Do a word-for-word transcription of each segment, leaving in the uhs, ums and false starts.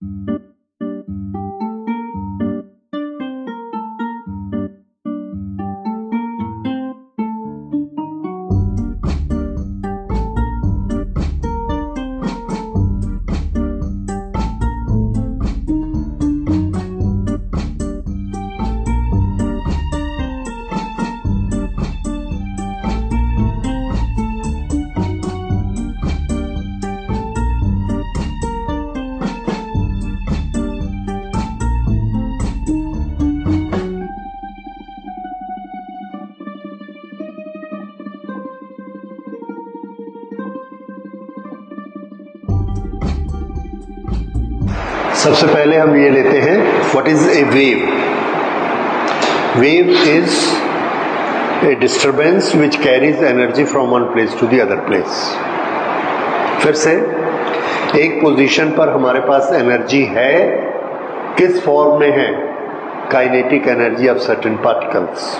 सबसे पहले हम ये लेते हैं what is a wave. Wave is a disturbance which carries energy from one place to the other place. फिर से, एक पोजीशन पर हमारे पास एनर्जी है, किस फॉर्म में है? Kinetic energy of certain particles,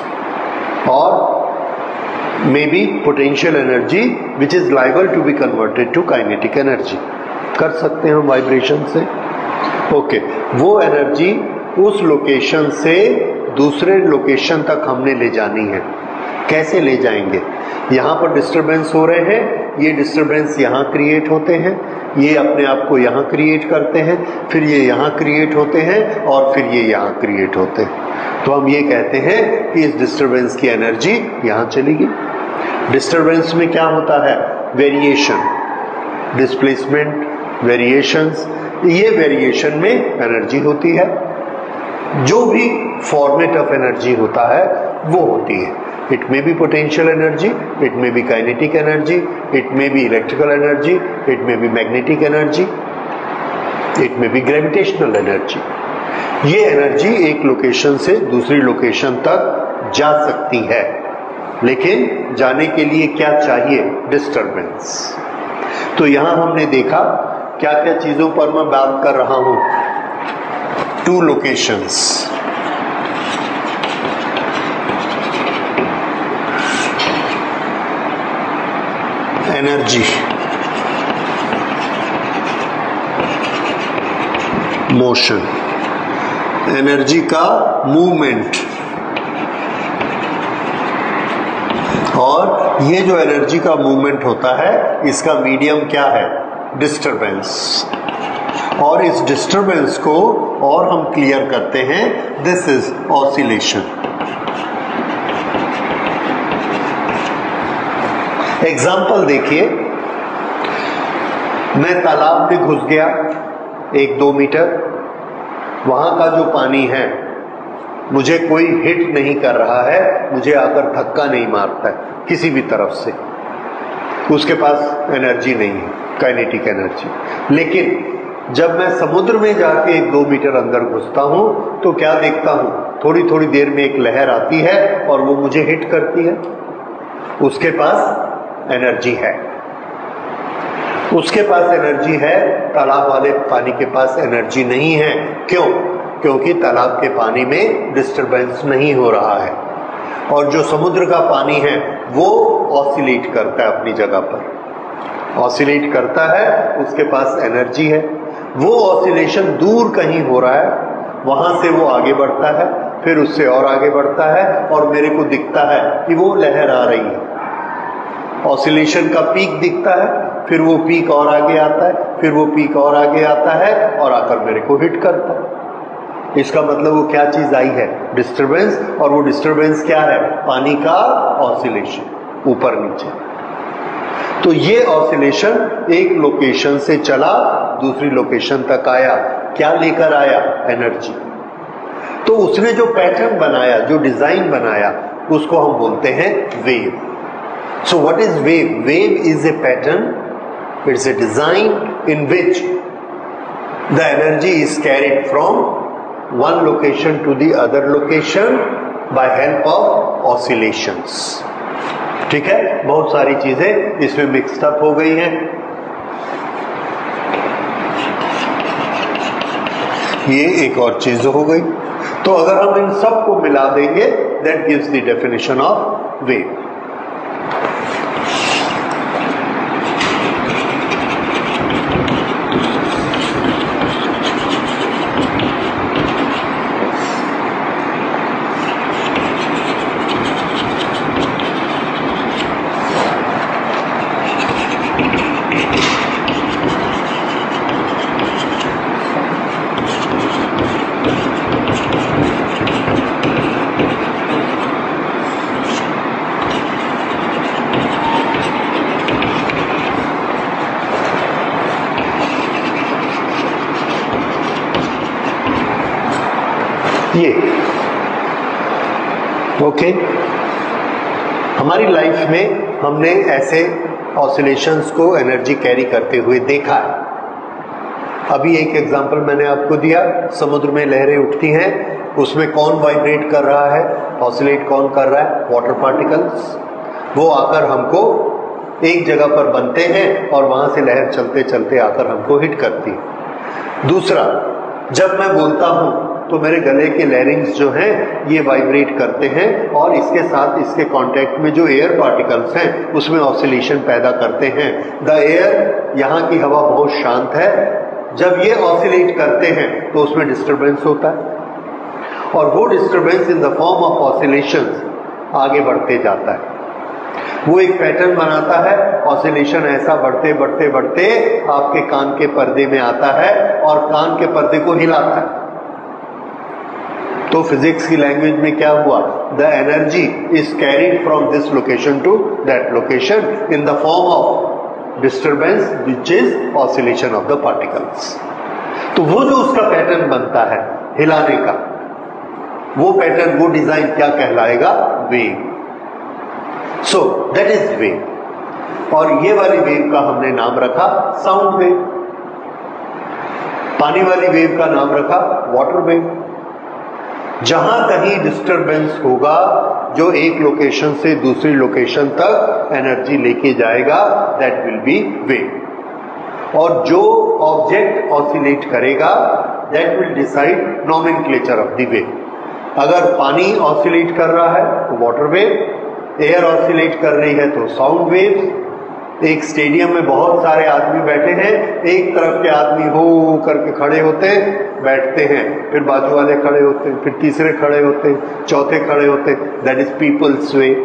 और may be potential energy which is liable to be converted to kinetic energy. कर सकते हैं हम वाइब्रेशन से। ओके okay, वो एनर्जी उस लोकेशन से दूसरे लोकेशन तक हमने ले जानी है। कैसे ले जाएंगे? यहाँ पर डिस्टरबेंस हो रहे हैं, ये डिस्टरबेंस यहाँ क्रिएट होते हैं, ये अपने आप को यहाँ क्रिएट करते हैं, फिर ये यहाँ क्रिएट होते हैं, और फिर ये यहाँ क्रिएट होते हैं। तो हम ये कहते हैं कि इस डिस्टरबेंस की एनर्जी यहाँ चली गई। डिस्टरबेंस में क्या होता है? Variation, displacement, variations. ये वेरिएशन में एनर्जी होती है। जो भी फॉर्मेट ऑफ एनर्जी होता है वो होती है। It may be potential energy, it may be kinetic energy, it may be electrical energy, it may be magnetic energy, it may be gravitational energy. ये एनर्जी एक लोकेशन से दूसरी लोकेशन तक जा सकती है, लेकिन जाने के लिए क्या चाहिए? डिस्टरबेंस। तो यहां हमने देखा क्या क्या चीजों पर मैं बात कर रहा हूं। Two locations, energy, motion, energy का मूवमेंट, और ये जो एनर्जी का मूवमेंट होता है इसका मीडियम क्या है? डिस्टरबेंस। और इस डिस्टरबेंस को और हम क्लियर करते हैं, दिस इज ऑसिलेशन। एग्जाम्पल देखिए, मैं तालाब में घुस गया एक दो मीटर, वहां का जो पानी है मुझे कोई हिट नहीं कर रहा है, मुझे आकर धक्का नहीं मारता है किसी भी तरफ से, उसके पास एनर्जी नहीं है, काइनेटिक एनर्जी। लेकिन जब मैं समुद्र में जाके एक दो मीटर अंदर घुसता हूं तो क्या देखता हूं? थोड़ी थोड़ी देर में एक लहर आती है और वो मुझे हिट करती है, उसके पास एनर्जी है। उसके पास एनर्जी है, तालाब वाले पानी के पास एनर्जी नहीं है। क्यों? क्योंकि तालाब के पानी में डिस्टरबेंस नहीं हो रहा है, और जो समुद्र का पानी है वो ऑसिलेट करता है अपनी जगह पर, ऑसिलेट करता है, उसके पास एनर्जी है। वो ऑसिलेशन दूर कहीं हो रहा है, वहां से वो आगे बढ़ता है, फिर उससे और आगे बढ़ता है, और मेरे को दिखता है कि वो लहर आ रही है। ऑसिलेशन का पीक दिखता है, फिर वो पीक और आगे आता है, फिर वो पीक और आगे आता है, और आकर मेरे को हिट करता है। इसका मतलब वो क्या चीज आई है? डिस्टरबेंस। और वो डिस्टरबेंस क्या है? पानी का ऑसिलेशन, ऊपर नीचे। तो ये ऑसिलेशन एक लोकेशन से चला, दूसरी लोकेशन तक आया, क्या लेकर आया? एनर्जी। तो उसने जो पैटर्न बनाया, जो डिजाइन बनाया, उसको हम बोलते हैं wave. So what is wave? Wave is a pattern, it's a design in which the energy is carried from one location to the other location by help of oscillations। ठीक है, बहुत सारी चीजें इसमें मिक्स्ड अप हो गई हैं। ये एक और चीज हो गई। तो अगर हम इन सब को मिला देंगे, that gives the definition of wave। ये ओके okay? हमारी लाइफ में हमने ऐसे ऑसिलेशंस को एनर्जी कैरी करते हुए देखा है। अभी एक एग्जांपल मैंने आपको दिया, समुद्र में लहरें उठती हैं, उसमें कौन वाइब्रेट कर रहा है, ऑसिलेट कौन कर रहा है, वाटर पार्टिकल्स। वो आकर हमको एक जगह पर बनते हैं और वहां से लहर चलते चलते आकर हमको हिट करती है। दूसरा, जब मैं बोलता हूं तो मेरे गले के लैरिंग्स जो हैं ये वाइब्रेट करते हैं और इसके साथ इसके कांटेक्ट में जो एयर पार्टिकल्स हैं उसमें ऑसिलेशन पैदा करते हैं। द एयर, यहाँ की हवा बहुत शांत है, जब ये ऑसिलेट करते हैं तो उसमें डिस्टरबेंस होता है और वो disturbance in the form of oscillations आगे बढ़ते जाता है। वो एक पैटर्न बनाता है, ऑसिलेशन ऐसा बढ़ते बढ़ते बढ़ते आपके कान के पर्दे में आता है और कान के पर्दे को हिलाता है। तो फिजिक्स की लैंग्वेज में क्या हुआ, the energy is carried from this location to that location in the form of disturbance which is oscillation of the particles. तो वो जो उसका पैटर्न बनता है हिलाने का, वो पैटर्न, वो डिजाइन क्या कहलाएगा, wave. So that is wave. और ये वाली वेव का हमने नाम रखा साउंड वेव। पानी वाली वेव का नाम रखा वाटर वेव। जहां कहीं डिस्टरबेंस होगा जो एक लोकेशन से दूसरी लोकेशन तक एनर्जी लेके जाएगा, दैट विल बी वेव। और जो ऑब्जेक्ट ऑसिलेट करेगा that will decide nomenclature of the wave. अगर पानी ऑसिलेट कर रहा है तो वाटर वेव, एयर ऑसिलेट कर रही है तो साउंड वेव्स। एक स्टेडियम में बहुत सारे आदमी बैठे हैं, एक तरफ के आदमी हो करके खड़े होते हैं, बैठते हैं, फिर बाजू वाले खड़े होते हैं, फिर तीसरे खड़े होते हैं, चौथे खड़े होते हैं, दैट इज पीपल्स वेव।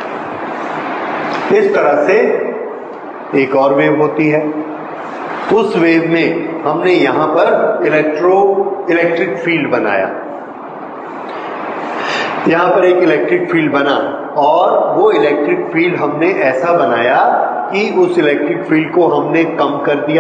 इस तरह से एक और वेव होती है। उस वेव में हमने यहां पर इलेक्ट्रो इलेक्ट्रिक फील्ड बनाया, यहां पर एक इलेक्ट्रिक फील्ड बना और वो इलेक्ट्रिक फील्ड हमने ऐसा बनाया कि उस इलेक्ट्रिक फील्ड को हमने कम कर दिया,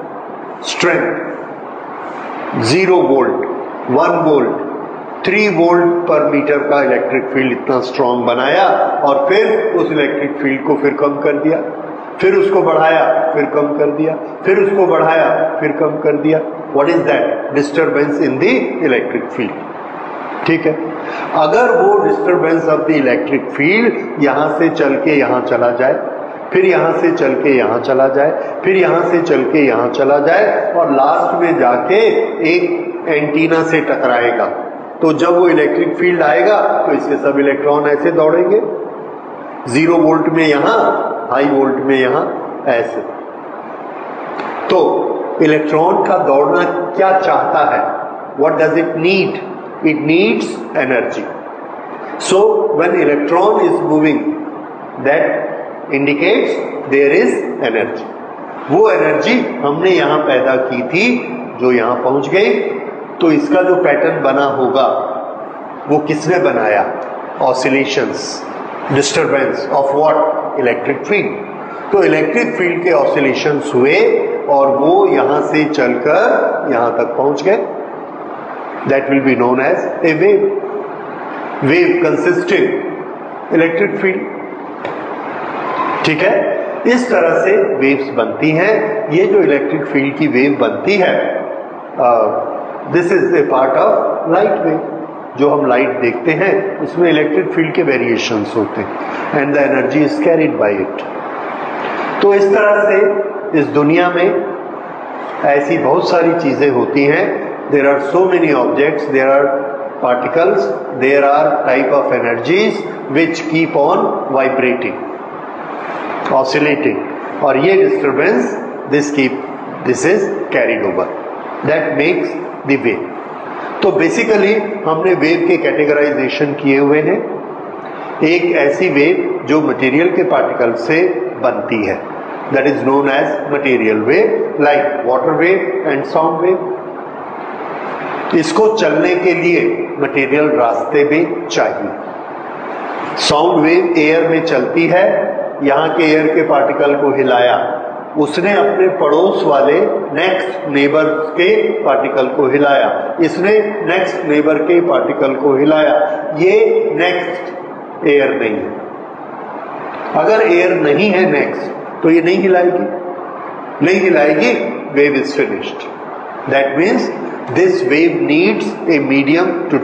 strength zero volt, one volt, three volt per meter का इलेक्ट्रिक फील्ड इतना स्ट्रांग बनाया और फिर उस इलेक्ट्रिक फील्ड को फिर कम कर दिया, फिर उसको बढ़ाया, फिर कम कर दिया, फिर उसको बढ़ाया, फिर कम कर दिया। What is that, disturbance in the electric field. ठीक है, अगर वो disturbance of the electric field यहां से चल के यहां चला जाए, फिर यहां से चल के यहां चला जाए, फिर यहां से चल के यहां चला जाए और लास्ट में जाके एक एंटीना से टकराएगा, तो जब वो इलेक्ट्रिक फील्ड आएगा तो इसके सब इलेक्ट्रॉन ऐसे दौड़ेंगे, जीरो वोल्ट में यहां, हाई वोल्ट में यहां, ऐसे। तो इलेक्ट्रॉन का दौड़ना क्या चाहता है, what does it need, it needs energy. So when electron is moving, that indicates there is energy. वो एनर्जी हमने यहां पैदा की थी जो यहां पहुंच गई। तो इसका जो पैटर्न बना होगा वो किसने बनाया, oscillations, disturbance of what, electric field. तो इलेक्ट्रिक फील्ड के ऑसिलेशंस हुए और वो यहां से चलकर यहां तक पहुंच गए। That will be known as a wave. Wave consisting electric field. ठीक है, इस तरह से वेव्स बनती हैं। ये जो इलेक्ट्रिक फील्ड की वेव बनती है, this is a part of light wave. जो हम लाइट देखते हैं उसमें इलेक्ट्रिक फील्ड के वेरिएशंस होते हैं and the energy is carried by it. तो इस तरह से इस दुनिया में ऐसी बहुत सारी चीजें होती हैं। There are so many objects, there are particles, there are type of energies which keep on vibrating, oscillating, और ये disturbance, this keep, this is carried over, that makes the wave. तो बेसिकली हमने वेव के categorization किए हुए हैं। एक ऐसी वेव जो मटेरियल के पार्टिकल से बनती है, that is known as material wave, like water wave and sound wave. इसको चलने के लिए मटेरियल रास्ते में चाहिए। साउंड वेव एयर में चलती है, यहां के एयर के पार्टिकल को हिलाया, उसने अपने पड़ोस वाले नेक्स्ट नेबर के पार्टिकल को हिलाया, इसने नेक्स्ट नेबर के पार्टिकल को हिलाया। ये नेक्स्ट एयर नहीं है। अगर एयर नहीं है नेक्स्ट तो ये नहीं हिलाएगी, नहीं हिलाएगी, wave is finished. That means this wave needs a medium to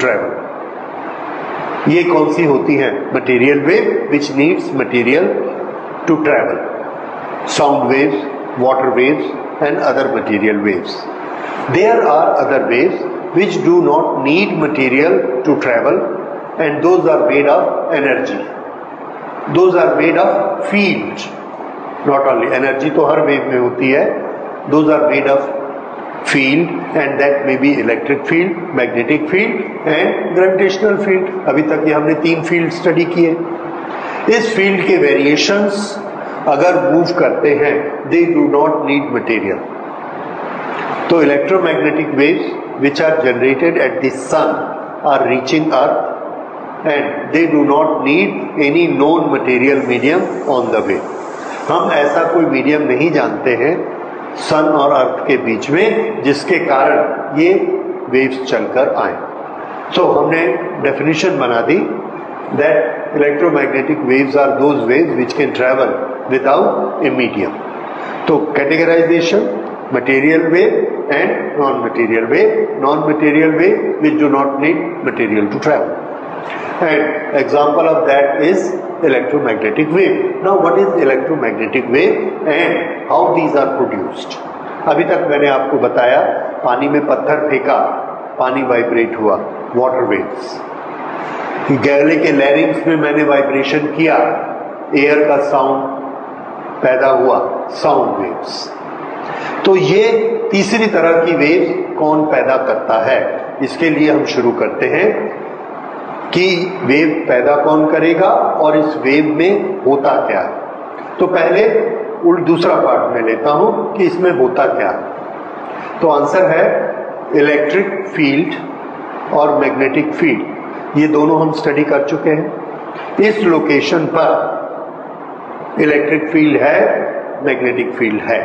travel. ये कौन सी होती है? Material wave which needs material to travel. Sound waves, water waves and other material waves. There are other waves which do not need material to travel and those are made of energy. Those are made of field. Not only energy तो हर wave में होती है. Those are made of field and that may be electric field, magnetic field and gravitational field. अभी तक ये हमने तीन field study किए. इस field के variations अगर मूव करते हैं they do not need material. तो electromagnetic waves which are generated at the sun are reaching earth and they do not need any known material medium on the way. हम ऐसा कोई medium नहीं जानते हैं सन और अर्थ के बीच में जिसके कारण ये वेव्स चलकर आए। सो so, हमने डेफिनेशन बना दी that electromagnetic waves are those waves which can travel without a medium. तो categorization, material wave and non-material wave, non-material wave which do not need material to travel. And example of that is electromagnetic wave. Now what is electromagnetic wave and how these are produced? अभी तक मैंने आपको बताया पानी में पत्थर फेंका, पानी वाइब्रेट हुआ, water waves. गैले के लैरिंग्स में मैंने वाइब्रेशन किया, एयर का साउंड पैदा हुआ, साउंड वेव्स। तो ये तीसरी तरह की वेव्स कौन पैदा करता है, इसके लिए हम शुरू करते हैं कि वेव पैदा कौन करेगा और इस वेव में होता क्या है। तो पहले उल्ट दूसरा पार्ट में लेता हूं कि इसमें होता क्या है। तो आंसर है इलेक्ट्रिक फील्ड और मैग्नेटिक फील्ड, ये दोनों हम स्टडी कर चुके हैं। इस लोकेशन पर इलेक्ट्रिक फील्ड है, मैग्नेटिक फील्ड है।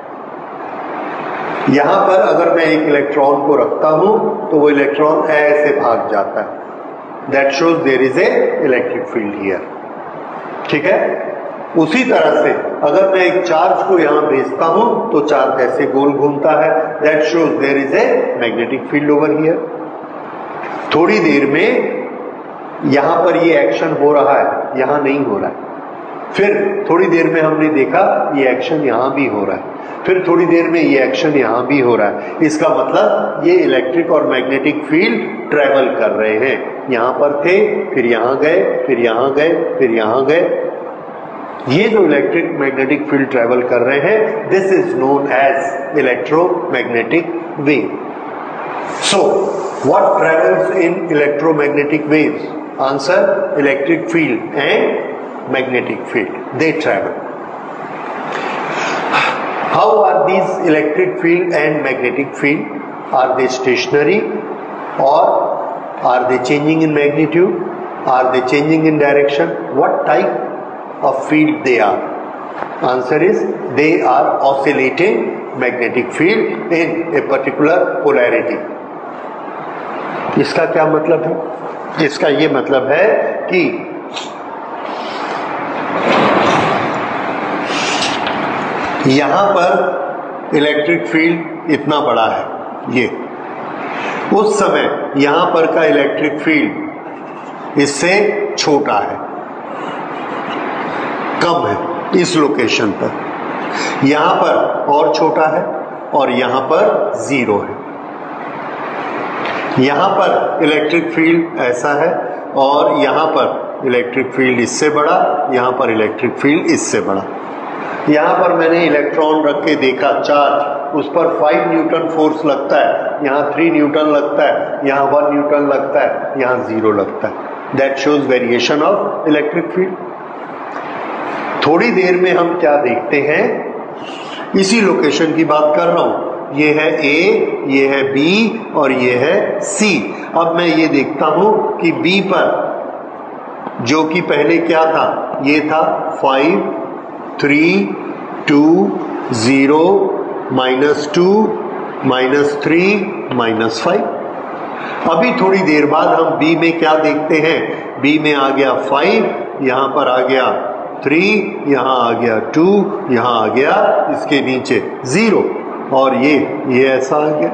यहां पर अगर मैं एक इलेक्ट्रॉन को रखता हूं तो वो इलेक्ट्रॉन ऐसे भाग जाता है। That shows there is a electric field here. ठीक है। उसी तरह से अगर मैं एक चार्ज को यहां भेजता हूं तो चार्ज ऐसे गोल घूमता है। That shows there is a magnetic field over here. थोड़ी देर में यहां पर ये एक्शन हो रहा है, यहां नहीं हो रहा है। फिर थोड़ी देर में हमने देखा ये एक्शन यहां भी हो रहा है, फिर थोड़ी देर में ये एक्शन यहां भी हो रहा है। इसका मतलब ये इलेक्ट्रिक और मैग्नेटिक फील्ड ट्रेवल कर रहे हैं। यहां पर थे, फिर यहां गए, फिर यहां गए, फिर यहां गए। ये जो इलेक्ट्रिक मैग्नेटिक फील्ड ट्रेवल कर रहे हैं, this is known as electromagnetic wave. So what travels in electromagnetic waves? Answer: electric field and magnetic field. They travel. How are these electric field and magnetic field? Are they stationary or are they changing in magnitude? Are they changing in direction? What type of field they are? Answer is they are oscillating magnetic field in a particular polarity. इसका क्या मतलब है? इसका ये मतलब है कि यहां पर इलेक्ट्रिक फील्ड इतना बड़ा है, ये उस समय यहां पर का इलेक्ट्रिक फील्ड इससे छोटा है, कम है इस लोकेशन पर। यहां पर और छोटा है और यहां पर जीरो है। यहां पर इलेक्ट्रिक फील्ड ऐसा है और यहां पर इलेक्ट्रिक फील्ड इससे बड़ा, यहां पर इलेक्ट्रिक फील्ड इससे बड़ा। यहां पर मैंने इलेक्ट्रॉन रख के देखा चार्ज, उस पर फाइव न्यूटन फोर्स लगता है, यहां थ्री न्यूटन लगता है, यहां वन न्यूटन लगता है, यहां जीरो लगता है। That shows variation of electric field. थोड़ी देर में हम क्या देखते हैं, इसी लोकेशन की बात कर रहा हूं। ये है ए, ये है बी और ये है सी। अब मैं ये देखता हूं कि बी पर जो कि पहले क्या था, ये था five, three, two, zero, minus two, minus three, minus five. अभी थोड़ी देर बाद हम बी में क्या देखते हैं, बी में आ गया फाइव, यहां पर आ गया थ्री, यहां आ गया टू, यहां आ गया इसके नीचे जीरो, और ये ये ऐसा आ गया।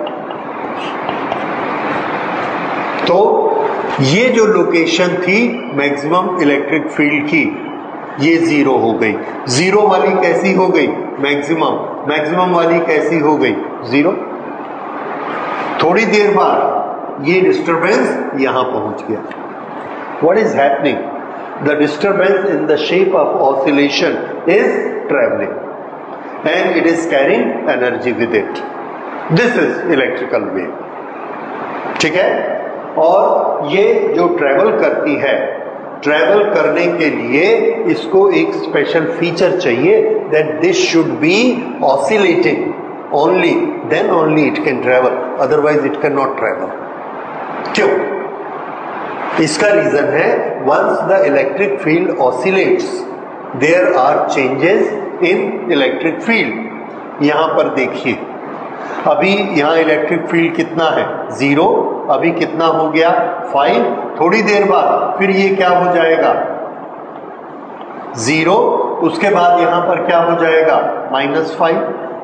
तो ये जो लोकेशन थी मैक्सिमम इलेक्ट्रिक फील्ड की, ये जीरो हो गई। जीरो वाली कैसी हो गई, मैक्सिमम। मैक्सिमम वाली कैसी हो गई, जीरो। थोड़ी देर बाद ये डिस्टरबेंस यहां पहुंच गया। What is happening, the disturbance in the shape of oscillation is travelling and it is carrying energy with it. This is electrical wave, ठीक है। और ये जो ट्रेवल करती है, ट्रेवल करने के लिए इसको एक स्पेशल फीचर चाहिए, that this should be oscillating only, then only it can travel, otherwise it can not travel. क्यों? इसका रीजन है, once the electric field oscillates there are changes in electric field. यहां पर देखिए, अभी यहां इलेक्ट्रिक फील्ड कितना है, जीरो, अभी कितना हो गया, फाइव। थोड़ी देर बाद फिर ये क्या हो जाएगा, जीरो, उसके बाद यहां पर क्या हो जाएगा, माइनस फाइव।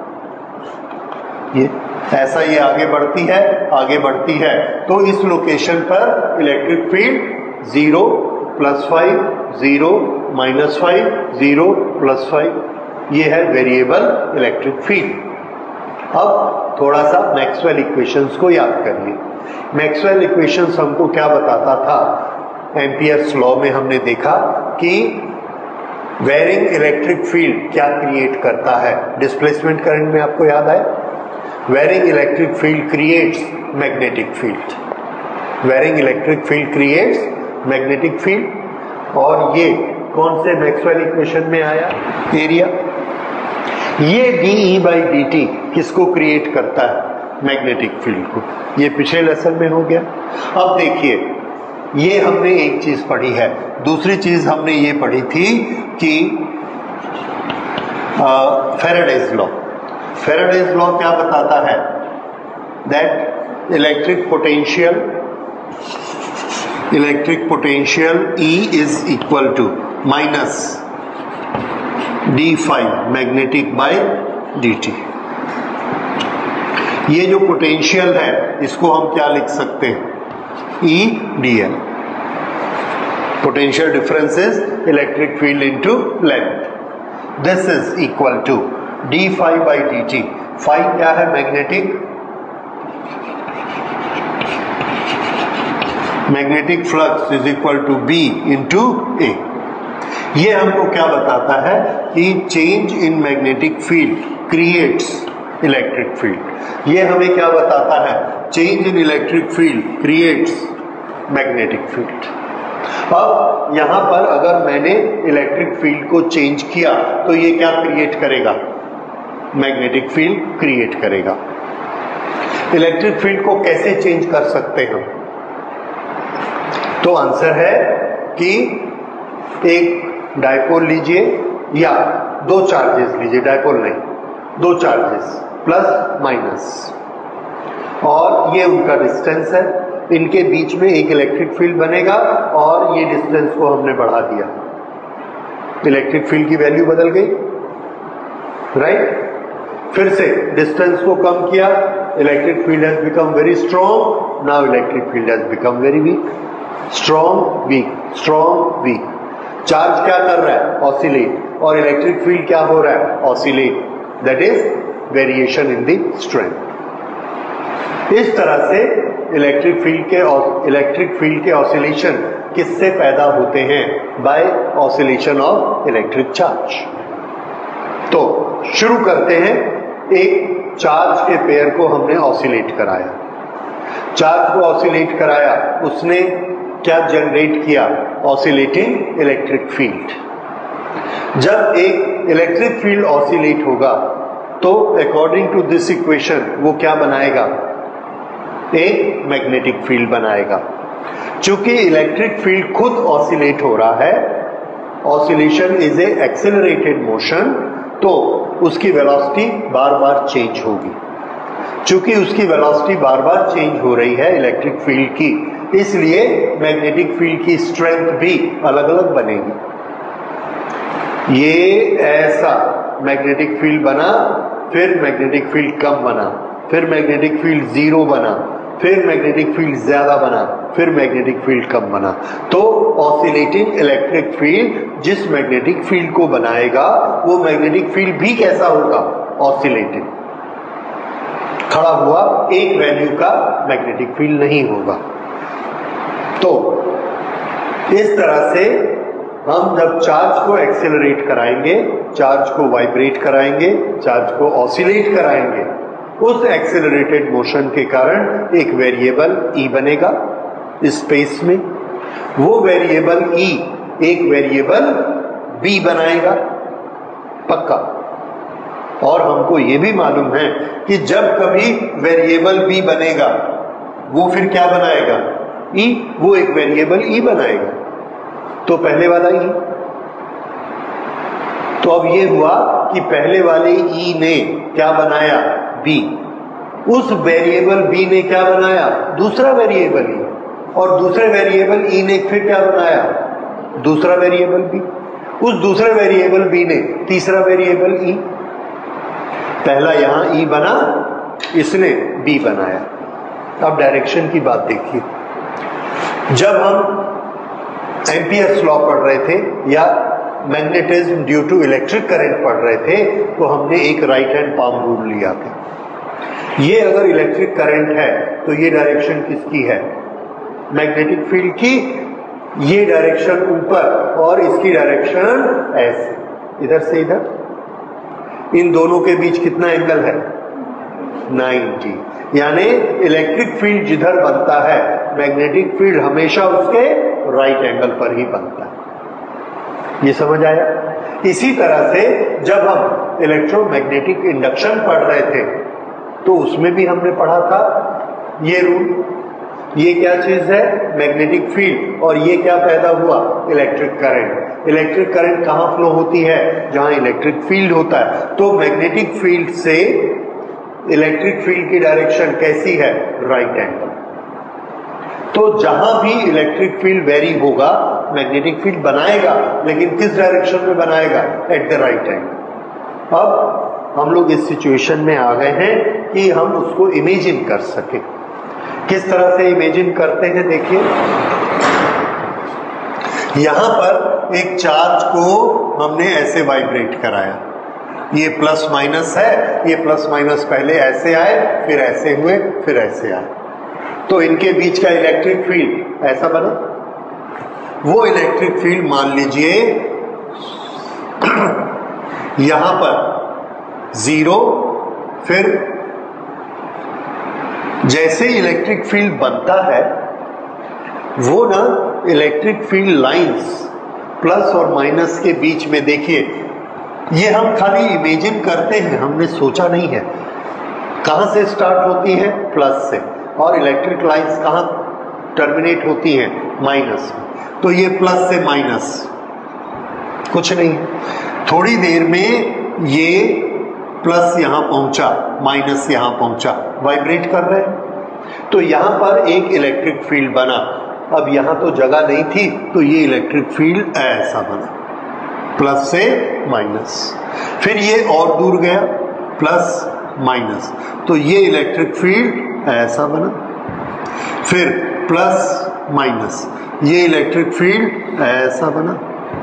ये ऐसा ये आगे बढ़ती है, आगे बढ़ती है। तो इस लोकेशन पर electric field zero, plus five, zero, minus five, zero, plus five, ये है वेरिएबल इलेक्ट्रिक फील्ड। अब थोड़ा सा मैक्सवेल इक्वेशंस को याद करिए। मैक्सवेल इक्वेशंस हमको क्या बताता था, एम्पियर्स लॉ में हमने देखा कि वेरिंग इलेक्ट्रिक फील्ड क्या क्रिएट करता है, डिस्प्लेसमेंट करंट में आपको याद है, varying electric field creates magnetic field, varying electric field creates magnetic field. और ये कौन से मैक्सवेल इक्वेशन में आया, एरिया। ये D E by D T किसको क्रिएट करता है, मैग्नेटिक फील्ड को। ये पिछले लेसन में हो गया। अब देखिए, ये हमने एक चीज पढ़ी है। दूसरी चीज हमने ये पढ़ी थी कि फैराडेज लॉ। फैराडेज लॉ क्या बताता है, that electric potential electric potential E is equal to minus D phi magnetic by D T. ये जो पोटेंशियल है इसको हम क्या लिख सकते हैं, E D L, potential difference is electric field into length. This is equal to D phi by D T. Phi क्या है, magnetic magnetic flux is equal to B into A. ये हमको क्या बताता है कि change in magnetic field creates electric field. ये हमें क्या बताता है, change in electric field creates magnetic field. अब यहां पर अगर मैंने इलेक्ट्रिक फील्ड को चेंज किया तो ये क्या क्रिएट करेगा, मैग्नेटिक फील्ड क्रिएट करेगा। इलेक्ट्रिक फील्ड को कैसे चेंज कर सकते हैं, तो आंसर है कि एक डायपोल लीजिए या दो चार्जेस लीजिए, डायपोल नहीं, दो चार्जेस प्लस माइनस, और ये उनका डिस्टेंस है, इनके बीच में एक इलेक्ट्रिक फील्ड बनेगा और ये डिस्टेंस को हमने बढ़ा दिया, इलेक्ट्रिक फील्ड की वैल्यू बदल गई, राइट। फिर से डिस्टेंस को कम किया, electric field has become very strong, now electric field has become very weak, strong weak, strong weak. Charge क्या कर रहा है, ऑसिलेट, और इलेक्ट्रिक फील्ड क्या हो रहा है, oscillate, that is variation in the strength. इस तरह से इलेक्ट्रिक फील्ड के इलेक्ट्रिक फील्ड के ऑसिलेशन किससे पैदा होते हैं, by oscillation of electric charge. तो शुरू करते हैं, एक चार्ज के पेयर को हमने ऑसिलेट कराया, चार्ज को ऑसिलेट कराया, उसने क्या जनरेट किया, ऑसिलेटिंग इलेक्ट्रिक फील्ड। जब एक इलेक्ट्रिक फील्ड ऑसिलेट होगा तो अकॉर्डिंग टू दिस इक्वेशन वो क्या बनाएगा, एक मैग्नेटिक फील्ड बनाएगा। चूंकि इलेक्ट्रिक फील्ड खुद ऑसिलेट हो रहा है, oscillation is a accelerated motion, तो उसकी वेलोसिटी बार बार चेंज होगी। चूंकि उसकी वेलोसिटी बार बार चेंज हो रही है इलेक्ट्रिक फील्ड की, इसलिए मैग्नेटिक फील्ड की स्ट्रेंथ भी अलग अलग बनेगी। ये ऐसा मैग्नेटिक फील्ड बना, फिर मैग्नेटिक फील्ड कम बना, फिर मैग्नेटिक फील्ड जीरो बना, फिर मैग्नेटिक फील्ड ज्यादा बना, फिर मैग्नेटिक फील्ड कम बना। तो ऑसिलेटिंग इलेक्ट्रिक फील्ड जिस मैग्नेटिक फील्ड को बनाएगा वो मैग्नेटिक फील्ड भी कैसा होगा? ऑसिलेटिंग, खड़ा हुआ एक वैल्यू का मैग्नेटिक फील्ड नहीं होगा। तो इस तरह से हम जब चार्ज को एक्सेलरेट कराएंगे, चार्ज को वाइब्रेट कराएंगे, चार्ज को ऑसिलेट कराएंगे, उस एक्सेलरेटेड मोशन के कारण एक वेरिएबल ई बनेगा स्पेस में। वो वेरिएबल ई एक वेरिएबल बी बनाएगा पक्का। और हमको ये भी मालूम है कि जब कभी वेरिएबल बी बनेगा वो फिर क्या बनाएगा? ई, वो एक वेरिएबल ई बनाएगा। तो पहले वाला ई, तो अब ये हुआ कि पहले वाले ई ने क्या बनाया? बी। उस वेरिएबल बी ने क्या बनाया? दूसरा वेरिएबल ई। और दूसरे वेरिएबल ई ने फिर क्या बनाया? दूसरा वेरिएबल बी। उस दूसरे वेरिएबल बी ने तीसरा वेरिएबल ई। पहला यहां ई बना, इसने बी बनाया। अब डायरेक्शन की बात देखिए। जब हम एम्पियर्स लॉ पढ़ रहे थे या magnetism due to electric current पढ़ रहे थे, तो हमने एक राइट हैंड पाम रूल लिया था। ये अगर इलेक्ट्रिक करंट है तो ये डायरेक्शन किसकी है? मैग्नेटिक फील्ड की। ये डायरेक्शन ऊपर और इसकी डायरेक्शन ऐसे, इधर से इधर। इन दोनों के बीच कितना एंगल है? नाइंटी। यानी इलेक्ट्रिक फील्ड जिधर बनता है मैग्नेटिक फील्ड हमेशा उसके राइट एंगल पर ही बनता है। ये समझ आया? इसी तरह से जब हम इलेक्ट्रोमैग्नेटिक इंडक्शन पढ़ रहे थे तो उसमें भी हमने पढ़ा था ये रूल। ये क्या चीज है? Magnetic field. और ये क्या पैदा हुआ? Electric current. इलेक्ट्रिक करंट कहां फ्लो होती है? जहां इलेक्ट्रिक फील्ड होता है। तो मैग्नेटिक फील्ड से इलेक्ट्रिक फील्ड की डायरेक्शन कैसी है? Right angle. तो जहां भी इलेक्ट्रिक फील्ड वेरी होगा मैग्नेटिक फील्ड बनाएगा, लेकिन किस डायरेक्शन में बनाएगा? At the right angle. अब हम लोग इस सिचुएशन में आ गए हैं कि हम उसको इमेजिन कर सके। किस तरह से इमेजिन करते हैं? देखिए, यहां पर एक चार्ज को हमने ऐसे वाइब्रेट कराया। ये प्लस माइनस है, ये प्लस माइनस पहले ऐसे आए, फिर ऐसे हुए, फिर ऐसे आए। तो इनके बीच का इलेक्ट्रिक फील्ड ऐसा बना। वो इलेक्ट्रिक फील्ड मान लीजिए यहां पर जीरो, फिर जैसे इलेक्ट्रिक फील्ड बनता है वो ना इलेक्ट्रिक फील्ड लाइंस प्लस और माइनस के बीच में, देखिए ये हम खाली इमेजिन करते हैं, हमने सोचा नहीं है। कहां से स्टार्ट होती है? प्लस से। और इलेक्ट्रिक लाइंस कहां टर्मिनेट होती हैं? माइनस में। तो ये प्लस से माइनस कुछ नहीं। थोड़ी देर में ये प्लस यहां पहुंचा, माइनस यहां पहुंचा, वाइब्रेट कर रहे हैं। तो यहां पर एक इलेक्ट्रिक फील्ड बना। अब यहां तो जगह नहीं थी, तो ये इलेक्ट्रिक फील्ड ऐसा बना, प्लस से माइनस। फिर ये और दूर गया, प्लस माइनस, तो ये इलेक्ट्रिक फील्ड ऐसा बना। फिर प्लस माइनस, ये इलेक्ट्रिक फील्ड ऐसा बना,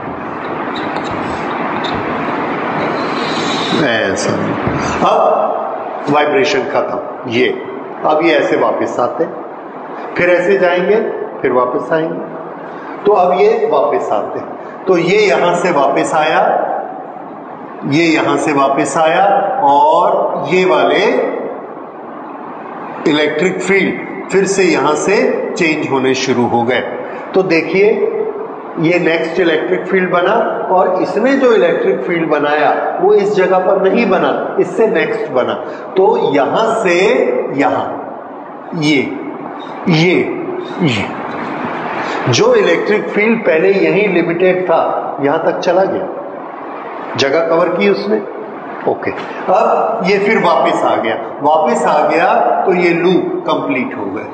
ऐसा। अब वाइब्रेशन खत्म। ये अब ये ऐसे वापस आते, फिर ऐसे जाएंगे, फिर वापस आएंगे। तो अब ये वापस आते, तो ये यहां से वापस आया, ये यहां से वापस आया, और ये वाले इलेक्ट्रिक फील्ड फिर से यहां से चेंज होने शुरू हो गए। तो देखिए ये नेक्स्ट इलेक्ट्रिक फील्ड बना, और इसने जो इलेक्ट्रिक फील्ड बनाया वो इस जगह पर नहीं बना, इससे नेक्स्ट बना। तो यहां से यहां ये ये ये जो इलेक्ट्रिक फील्ड पहले यहीं लिमिटेड था, यहां तक चला गया, जगह कवर की उसने। ओके, अब ये फिर वापस आ गया, वापस आ गया तो ये लूप कंप्लीट हो गया।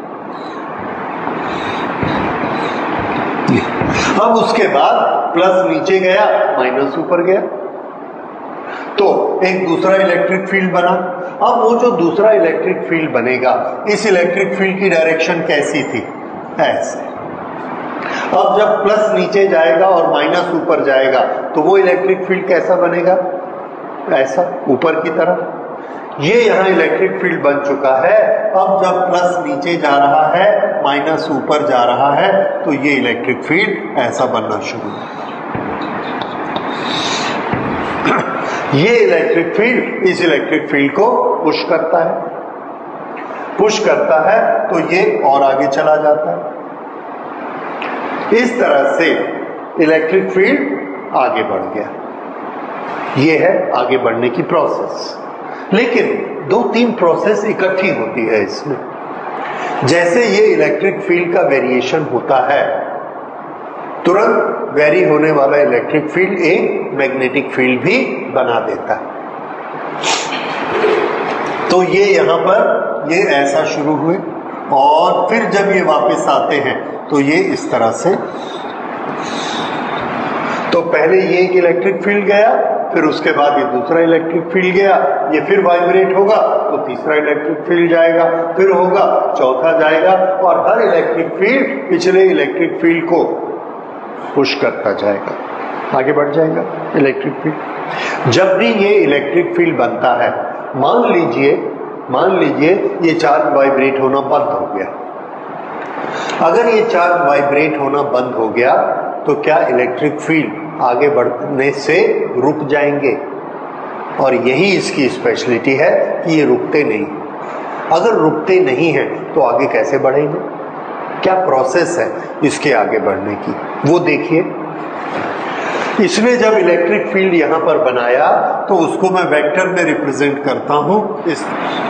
अब उसके बाद प्लस नीचे गया, माइनस ऊपर गया, तो एक दूसरा इलेक्ट्रिक फील्ड बना। अब वो जो दूसरा इलेक्ट्रिक फील्ड बनेगा, इस इलेक्ट्रिक फील्ड की डायरेक्शन कैसी थी? ऐसे। अब जब प्लस नीचे जाएगा और माइनस ऊपर जाएगा तो वो इलेक्ट्रिक फील्ड कैसा बनेगा? ऐसा, ऊपर की तरफ। ये यहां इलेक्ट्रिक फील्ड बन चुका है। अब जब प्लस नीचे जा रहा है, माइनस ऊपर जा रहा है, तो ये इलेक्ट्रिक फील्ड ऐसा बनना शुरू होगा। ये इलेक्ट्रिक फील्ड इस इलेक्ट्रिक फील्ड को पुश करता है, पुश करता है तो ये और आगे चला जाता है। इस तरह से इलेक्ट्रिक फील्ड आगे बढ़ गया। ये है आगे बढ़ने की प्रोसेस। लेकिन दो तीन प्रोसेस इकट्ठी होती है इसमें। जैसे ये इलेक्ट्रिक फील्ड का वेरिएशन होता है, तुरंत वेरी होने वाला इलेक्ट्रिक फील्ड एक मैग्नेटिक फील्ड भी बना देता है। तो ये यहां पर ये ऐसा शुरू हुए और फिर जब ये वापस आते हैं तो ये इस तरह से, तो पहले ये एक इलेक्ट्रिक फील्ड गया, फिर उसके बाद ये दूसरा इलेक्ट्रिक फील्ड गया, ये फिर वाइब्रेट होगा तो तीसरा इलेक्ट्रिक फील्ड जाएगा, फिर होगा चौथा जाएगा, और हर इलेक्ट्रिक फील्ड पिछले इलेक्ट्रिक फील्ड को पुश करता जाएगा, आगे बढ़ जाएगा इलेक्ट्रिक फील्ड। जब भी ये इलेक्ट्रिक फील्ड बनता है, मान लीजिए मान लीजिए ये चार्ज वाइब्रेट होना बंद हो गया। अगर ये चार्ज वाइब्रेट होना बंद हो गया तो क्या इलेक्ट्रिक फील्ड आगे बढ़ने से रुक जाएंगे? और यही इसकी स्पेशलिटी है कि ये रुकते नहीं। अगर रुकते नहीं हैं तो आगे कैसे बढ़ेंगे? क्या प्रोसेस है इसके आगे बढ़ने की, वो देखिए। इसने जब इलेक्ट्रिक फील्ड यहां पर बनाया तो उसको मैं वेक्टर में रिप्रेजेंट करता हूं। इस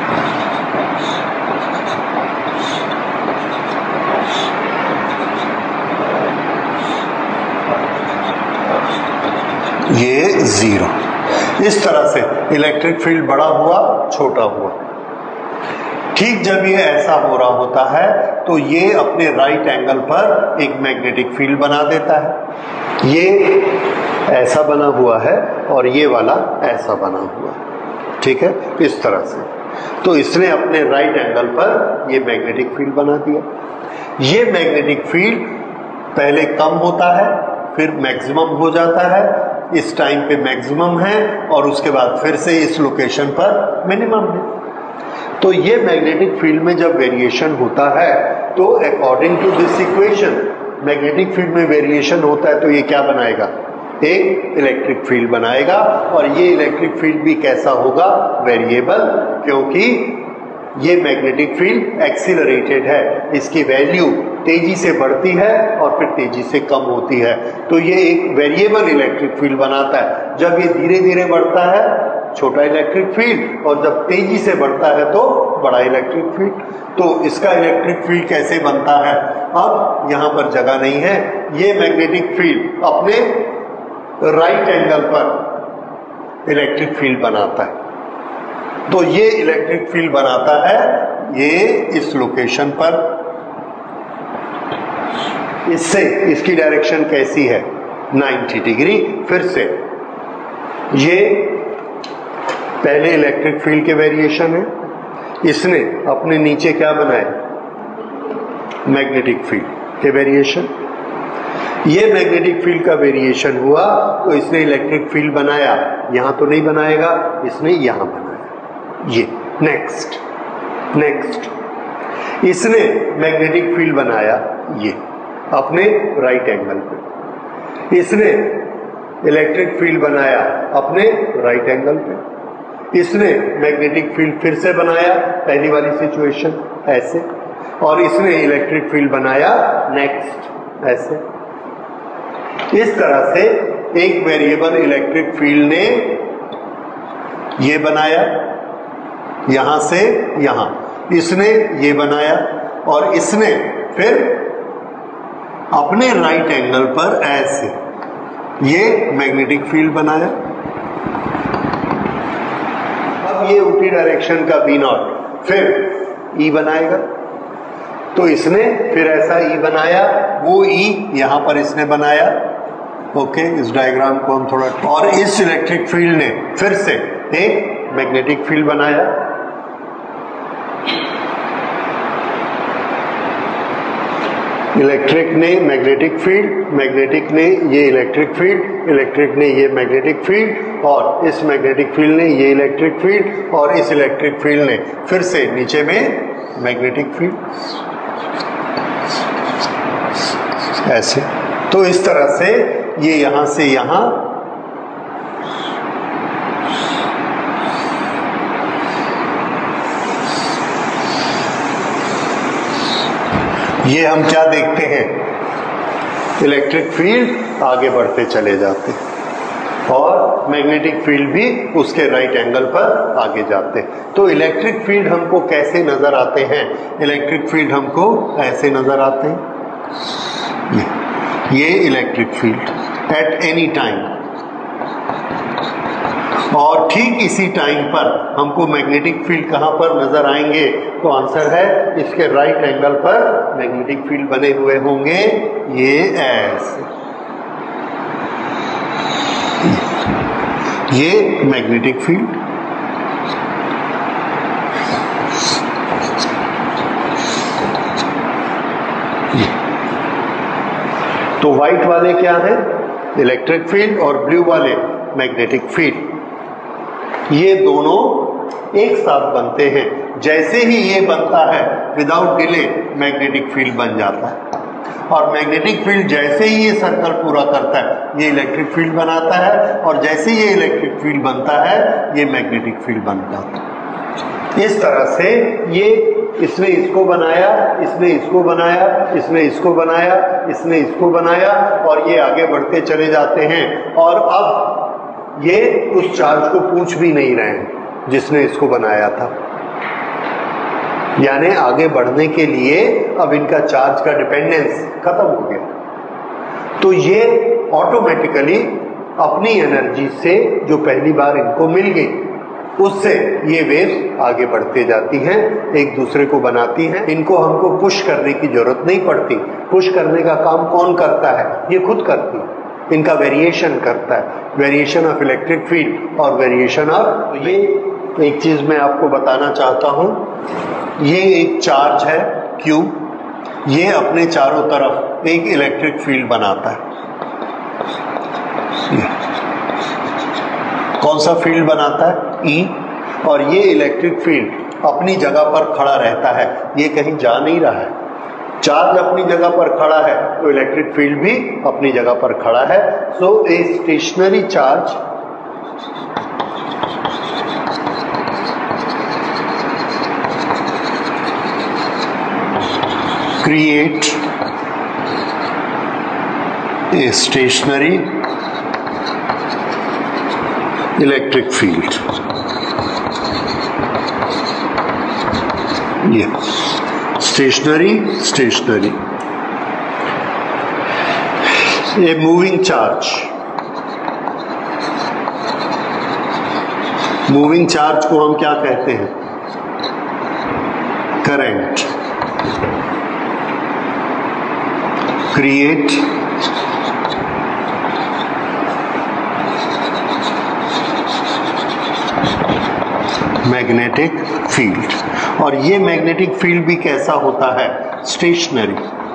ये जीरो, इस तरह से इलेक्ट्रिक फील्ड बड़ा हुआ, छोटा हुआ। ठीक जब ये ऐसा हो रहा होता है तो ये अपने राइट एंगल पर एक मैग्नेटिक फील्ड बना देता है। ये ऐसा बना हुआ है और ये वाला ऐसा बना हुआ, ठीक है, इस तरह से। तो इसने अपने राइट एंगल पर ये मैग्नेटिक फील्ड बना दिया। ये मैग्नेटिक फील्ड पहले कम होता है, फिर मैक्सिमम हो जाता है। इस टाइम पे मैक्सिमम है और उसके बाद फिर से इस लोकेशन पर मिनिमम है। तो ये मैग्नेटिक फील्ड में जब वेरिएशन होता है तो according to this equation, magnetic field में वेरिएशन होता है तो ये क्या बनाएगा? एक इलेक्ट्रिक फील्ड बनाएगा। और ये इलेक्ट्रिक फील्ड भी कैसा होगा? वेरिएबल, क्योंकि ये मैग्नेटिक फील्ड एक्सीलरेटेड है, इसकी वैल्यू तेजी से बढ़ती है और फिर तेजी से कम होती है। तो ये एक वेरिएबल इलेक्ट्रिक फील्ड बनाता है। जब ये धीरे धीरे बढ़ता है छोटा इलेक्ट्रिक फील्ड, और जब तेजी से बढ़ता है तो बड़ा इलेक्ट्रिक फील्ड। तो इसका इलेक्ट्रिक फील्ड कैसे बनता है? अब यहां पर जगह नहीं है। ये मैग्नेटिक फील्ड अपने राइट एंगल पर इलेक्ट्रिक फील्ड बनाता है। तो ये इलेक्ट्रिक फील्ड बनाता है ये इस लोकेशन पर। इससे इसकी डायरेक्शन कैसी है? नब्बे डिग्री। फिर से ये पहले इलेक्ट्रिक फील्ड के वेरिएशन है, इसने अपने नीचे क्या बनाया? मैग्नेटिक फील्ड के वेरिएशन। ये मैग्नेटिक फील्ड का वेरिएशन हुआ तो इसने इलेक्ट्रिक फील्ड बनाया, यहां तो नहीं बनाएगा, इसने यहां बनाया। ये नेक्स्ट नेक्स्ट इसने मैग्नेटिक फील्ड बनाया ये अपने राइट एंगल पे। इसने इलेक्ट्रिक फील्ड बनाया अपने राइट एंगल पे। इसने मैग्नेटिक फील्ड फिर से बनाया, पहली वाली सिचुएशन ऐसे, और इसने इलेक्ट्रिक फील्ड बनाया नेक्स्ट ऐसे। इस तरह से एक वेरिएबल इलेक्ट्रिक फील्ड ने ये बनाया यहां से यहां, इसने ये बनाया, और इसने फिर अपने राइट एंगल पर ऐसे ये मैग्नेटिक फील्ड बनाया। ये उल्टी डायरेक्शन का बी नॉट फिर ई बनाएगा। तो इसने फिर ऐसा ई बनाया, वो ई यहां पर इसने बनाया। ओके, इस डायग्राम को हम थोड़ा, और इस इलेक्ट्रिक फील्ड ने फिर से एक मैग्नेटिक फील्ड बनाया। इलेक्ट्रिक ने मैग्नेटिक फील्ड, मैग्नेटिक ने ये इलेक्ट्रिक फील्ड, इलेक्ट्रिक ने ये मैग्नेटिक फील्ड, और इस मैग्नेटिक फील्ड ने ये इलेक्ट्रिक फील्ड, और इस इलेक्ट्रिक फील्ड ने फिर से नीचे में मैग्नेटिक फील्ड, ऐसे। तो इस तरह से ये यहां से यहां ये हम क्या देखते हैं, इलेक्ट्रिक फील्ड आगे बढ़ते चले जाते और मैग्नेटिक फील्ड भी उसके राइट एंगल पर आगे जाते। तो इलेक्ट्रिक फील्ड हमको कैसे नजर आते हैं, इलेक्ट्रिक फील्ड हमको ऐसे नजर आते हैं, ये, ये electric field at any time. और ठीक इसी टाइम पर हमको मैग्नेटिक फील्ड कहां पर नजर आएंगे, तो आंसर है इसके राइट एंगल पर मैग्नेटिक फील्ड बने हुए होंगे, ये ऐसे, ये मैग्नेटिक फील्ड। तो व्हाइट वाले क्या है, इलेक्ट्रिक फील्ड, और ब्लू वाले मैग्नेटिक फील्ड। ये दोनों एक साथ बनते हैं। जैसे ही ये बनता है विदाउट डिले मैग्नेटिक फील्ड बन जाता है, और मैग्नेटिक फील्ड जैसे ही ये सर्कल पूरा करता है ये इलेक्ट्रिक फील्ड बनाता है, और जैसे ही ये इलेक्ट्रिक फील्ड बनता है ये मैग्नेटिक फील्ड बन जाता है। इस तरह से ये, इसने इसको बनाया, इसने इसको बनाया, इसने इसको बनाया, इसने इसको बनाया, और ये आगे बढ़ते चले जाते हैं। और अब ये उस चार्ज को पूछ भी नहीं रहे हैं जिसने इसको बनाया था, यानी आगे बढ़ने के लिए अब इनका चार्ज का डिपेंडेंस खत्म हो गया। तो ये ऑटोमेटिकली अपनी एनर्जी से जो पहली बार इनको मिल गई उससे ये वेव्स आगे बढ़ते जाती हैं, एक दूसरे को बनाती हैं। इनको हमको पुश करने की जरूरत नहीं पड़ती। पुश करने का काम कौन करता है, ये खुद करती है। इनका वेरिएशन करता है, वेरिएशन ऑफ इलेक्ट्रिक फील्ड और वेरिएशन ऑफ। ये एक चीज मैं आपको बताना चाहता हूं, ये एक चार्ज है Q, ये अपने चारों तरफ एक इलेक्ट्रिक फील्ड बनाता है। कौन सा फील्ड बनाता है, E, और ये इलेक्ट्रिक फील्ड अपनी जगह पर खड़ा रहता है, ये कहीं जा नहीं रहा है। चार्ज अपनी जगह पर खड़ा है तो इलेक्ट्रिक फील्ड भी अपनी जगह पर खड़ा है। So a stationary charge create a stationary electric field. ये stationary stationary a moving charge, moving charge को हम क्या कहते हैं, करंट। क्रिएट मैग्नेटिक फील्ड, और ये मैग्नेटिक फील्ड भी कैसा होता है, स्टेशनरी।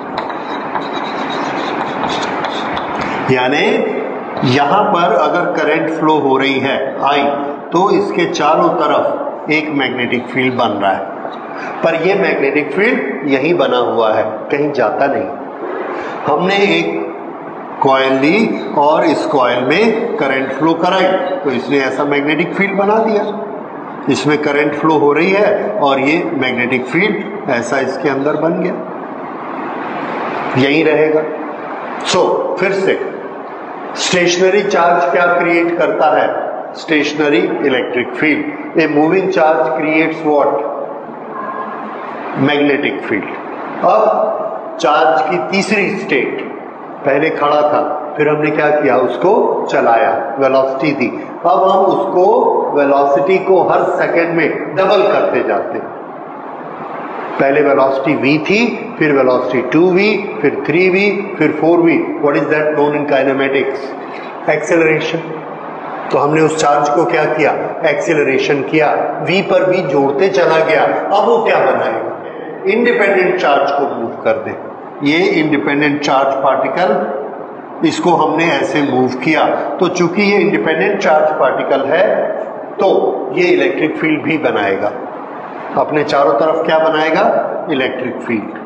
यानी यहां पर अगर करंट फ्लो हो रही है आई, तो इसके चारों तरफ एक मैग्नेटिक फील्ड बन रहा है, पर यह मैग्नेटिक फील्ड यहीं बना हुआ है, कहीं जाता नहीं। हमने एक कॉइल ली और इस कॉइल में करंट फ्लो कराई, तो इसने ऐसा मैग्नेटिक फील्ड बना दिया। इसमें करंट फ्लो हो रही है और ये मैग्नेटिक फील्ड ऐसा इसके अंदर बन गया, यही रहेगा। सो so, फिर से स्टेशनरी चार्ज क्या क्रिएट करता है, stationary electric field. A moving charge creates what, magnetic field. अब चार्ज की तीसरी स्टेट, पहले खड़ा था, फिर हमने क्या किया, उसको चलाया, वेलोसिटी दी, अब हम उसको वेलोसिटी को हर सेकेंड में डबल करते जाते हैं। पहले वेलोसिटी v थी, फिर वेलोसिटी टू वी, फिर थ्री वी, फिर four V. What is that known in kinematics? Acceleration. तो हमने उस चार्ज को क्या किया? एक्सेलरेशन किया, v पर v जोड़ते चला गया। अब वो क्या बनाएगा? इंडिपेंडेंट चार्ज को मूव कर दे। ये इंडिपेंडेंट चार्ज पार्टिकल, इसको हमने ऐसे मूव किया, तो चूंकि ये इंडिपेंडेंट चार्ज पार्टिकल है तो ये इलेक्ट्रिक फील्ड भी बनाएगा। अपने चारों तरफ क्या बनाएगा? Electric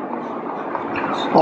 field.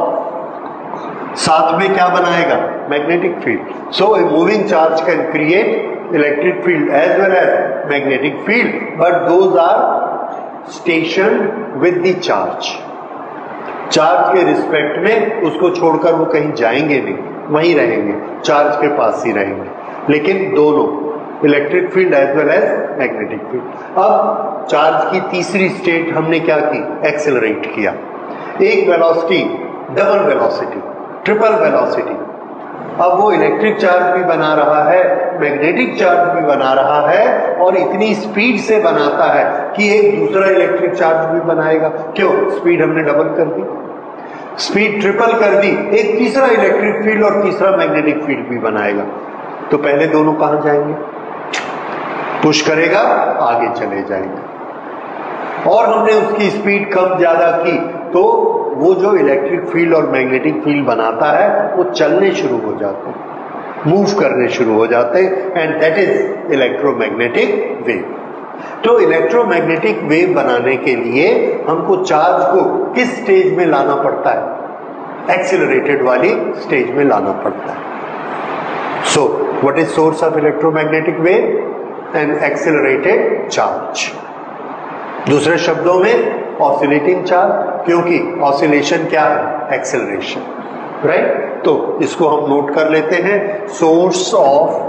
और साथ में क्या बनाएगा? Magnetic field. So a moving charge can create electric field as well as magnetic field, but those are stationed with the charge. Charge के रिस्पेक्ट में उसको छोड़कर वो कहीं जाएंगे नहीं, वहीं रहेंगे, चार्ज के पास ही रहेंगे। लेकिन दोनों electric field as well as magnetic field. अब चार्ज की तीसरी स्टेट हमने क्या की? एक्सेलरेट किया। एक velocity, double velocity, triple velocity. अब वो इलेक्ट्रिक चार्ज भी बना रहा है, मैग्नेटिक चार्ज भी बना रहा है, और इतनी स्पीड से बनाता है कि एक दूसरा इलेक्ट्रिक चार्ज भी बनाएगा। क्यों? स्पीड हमने डबल कर दी, स्पीड ट्रिपल कर दी, एक तीसरा इलेक्ट्रिक फील्ड और तीसरा मैग्नेटिक फील्ड भी बनाएगा। तो पहले दोनों कहां जाएंगे? पुश करेगा, आगे चले जाएंगे। और हमने उसकी स्पीड कम ज्यादा की तो वो जो इलेक्ट्रिक फील्ड और मैग्नेटिक फील्ड बनाता है वो चलने शुरू हो जाते हैं, मूव करने शुरू हो जाते हैं, and that is electromagnetic wave. तो इलेक्ट्रोमैग्नेटिक वेव बनाने के लिए हमको चार्ज को किस स्टेज में लाना पड़ता है? एक्सीलरेटेड वाली स्टेज में लाना पड़ता है। So what is source of electromagnetic wave? An accelerated charge. दूसरे शब्दों में ऑसिलेटिंग चार्ज, क्योंकि ऑसिलेशन क्या है? Acceleration, right? तो इसको हम नोट कर लेते हैं। Source of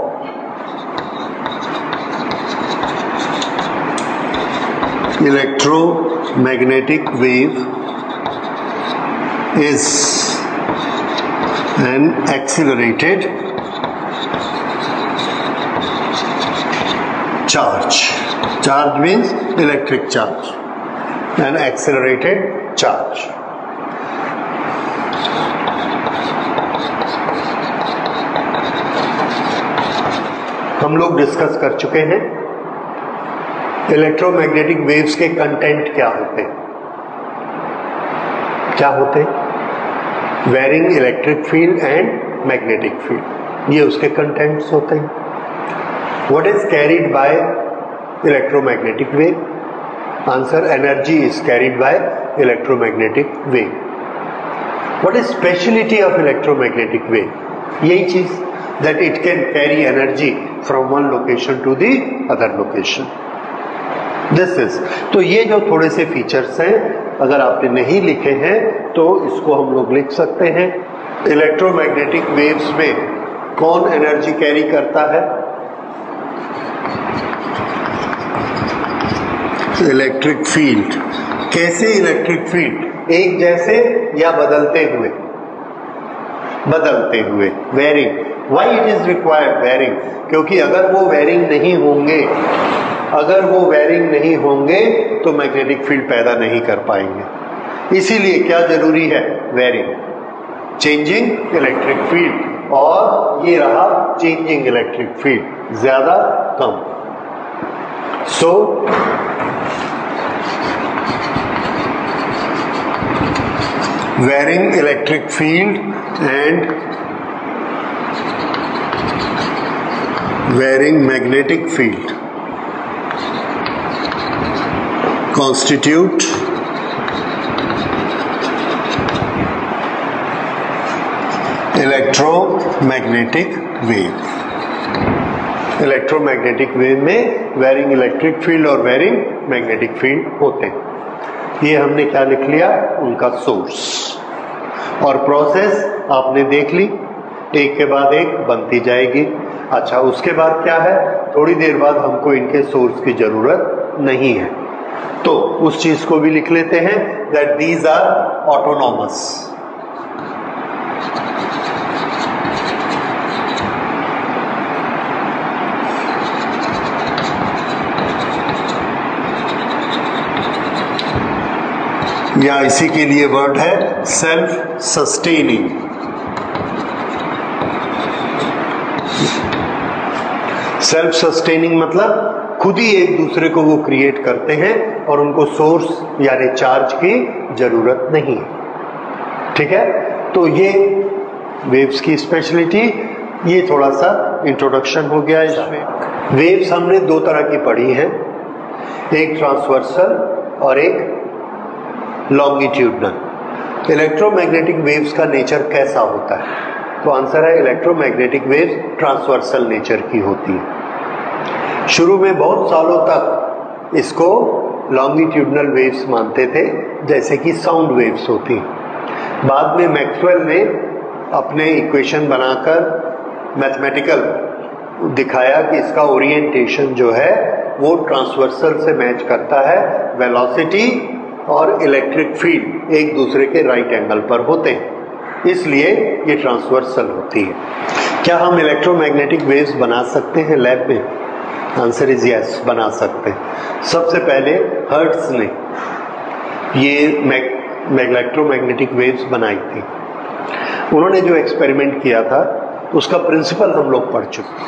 electromagnetic wave is an accelerated charge. Charge means electric charge. An accelerated charge. हम लोग डिस्कस कर चुके हैं इलेक्ट्रोमैग्नेटिक वेव्स के कंटेंट क्या होते हैं। क्या होते हैं? Varying electric field and magnetic field, ये उसके कंटेंट्स होते हैं। What is carried by electromagnetic wave? Answer: energy is carried by electromagnetic wave. What is speciality of electromagnetic wave? यही चीज, that it can carry energy from one location to the other location. This is, तो ये जो थोड़े से features हैं, अगर आपने नहीं लिखे हैं तो इसको हम लोग लिख सकते हैं। इलेक्ट्रोमैग्नेटिक वेव्स में कौन एनर्जी कैरी करता है? Electric field. कैसे इलेक्ट्रिक फील्ड? एक जैसे या बदलते हुए? बदलते हुए, varying. Why it is required varying? क्योंकि अगर वो वेरिंग नहीं होंगे अगर वो वेरिंग नहीं होंगे तो मैग्नेटिक फील्ड पैदा नहीं कर पाएंगे। इसीलिए क्या जरूरी है? Varying, changing electric field. और ये रहा चेंजिंग इलेक्ट्रिक फील्ड, ज्यादा कम। So varying electric field and varying magnetic field constitute electromagnetic wave. Electromagnetic wave में वेरिंग इलेक्ट्रिक फील्ड और वेरिंग मैग्नेटिक फील्ड होते हैं। ये हमने क्या लिख लिया? उनका सोर्स। और प्रोसेस आपने देख ली, एक के बाद एक बनती जाएगी। अच्छा, उसके बाद क्या है? थोड़ी देर बाद हमको इनके सोर्स की जरूरत नहीं है, तो उस चीज को भी लिख लेते हैं, दैट दीज आर ऑटोनॉमस। या इसी के लिए वर्ड है सेल्फ सस्टेनिंग। सेल्फ सस्टेनिंग मतलब खुद ही एक दूसरे को वो क्रिएट करते हैं और उनको सोर्स या रिचार्ज की जरूरत नहीं है। ठीक है, तो ये वेव्स की स्पेशलिटी, ये थोड़ा सा इंट्रोडक्शन हो गया इसमें। वेव्स हमने दो तरह की पढ़ी हैं, एक ट्रांसवर्सल और एक लॉन्गिट्यूडनल। इलेक्ट्रोमैग्नेटिक वेव्स का नेचर कैसा होता है? तो आंसर है इलेक्ट्रोमैग्नेटिक वेव्स ट्रांसवर्सल नेचर की होती है। शुरू में बहुत सालों तक इसको लॉन्गिट्यूडनल वेव्स मानते थे, जैसे कि साउंड वेव्स होती हैं। बाद में मैक्सवेल ने अपने इक्वेशन बनाकर मैथमेटिकल दिखाया कि इसका ओरिएंटेशन जो है वो ट्रांसवर्सल से मैच करता है। वेलोसिटी और इलेक्ट्रिक फील्ड एक दूसरे के राइट एंगल पर होते हैं, इसलिए ये ट्रांसवर्सल होती है। क्या हम इलेक्ट्रोमैग्नेटिक वेव्स बना सकते हैं लैब में? आंसर इज यस, बना सकते हैं। सबसे पहले हर्ट्ज ने ये इलेक्ट्रोमैग्नेटिक वेव्स बनाई थी। उन्होंने जो एक्सपेरिमेंट किया था उसका प्रिंसिपल हम लोग पढ़ चुके।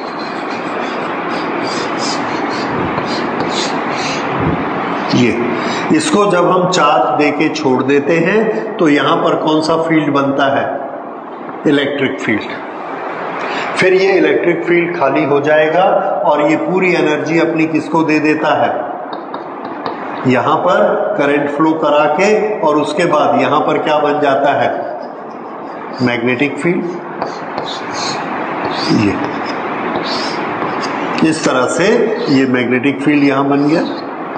ये इसको जब हम चार्ज देके छोड़ देते हैं तो यहां पर कौन सा फील्ड बनता है? Electric field. फिर ये इलेक्ट्रिक फील्ड खाली हो जाएगा और ये पूरी एनर्जी अपनी किसको दे देता है? यहां पर करंट फ्लो करा के, और उसके बाद यहां पर क्या बन जाता है? Magnetic field. ये इस तरह से ये मैग्नेटिक फील्ड यहां बन गया।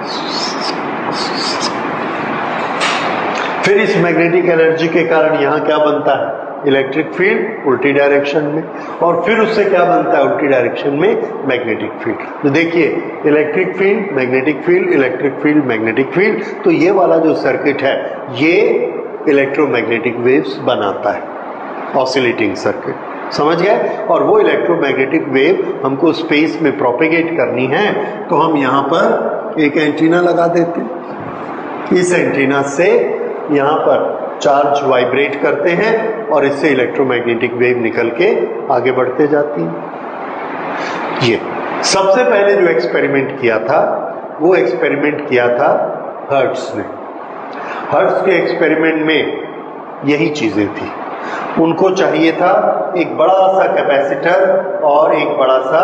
फिर इस मैग्नेटिक एनर्जी के कारण यहां क्या बनता है? इलेक्ट्रिक फील्ड उल्टी डायरेक्शन में, और फिर उससे क्या बनता है उल्टी डायरेक्शन में? Magnetic field. तो देखिए, electric field, magnetic field, electric field, magnetic field, तो ये वाला जो सर्किट है ये इलेक्ट्रोमैग्नेटिक वेव्स बनाता है, ऑसिलेटिंग सर्किट। समझ गए? और वो इलेक्ट्रोमैग्नेटिक वेव हमको स्पेस में प्रोपेगेट करनी है तो हम यहाँ पर एक एंटीना लगा देते हैं। इस एंटीना से यहाँ पर चार्ज वाइब्रेट करते हैं और इससे इलेक्ट्रोमैग्नेटिक वेव निकल के आगे बढ़ते जाती है। ये सबसे पहले जो एक्सपेरिमेंट किया था वो एक्सपेरिमेंट किया था हर्ट्ज ने। हर्ट्ज के एक्सपेरिमेंट में यही चीजें थी। उनको चाहिए था एक बड़ा सा कैपेसिटर और एक बड़ा सा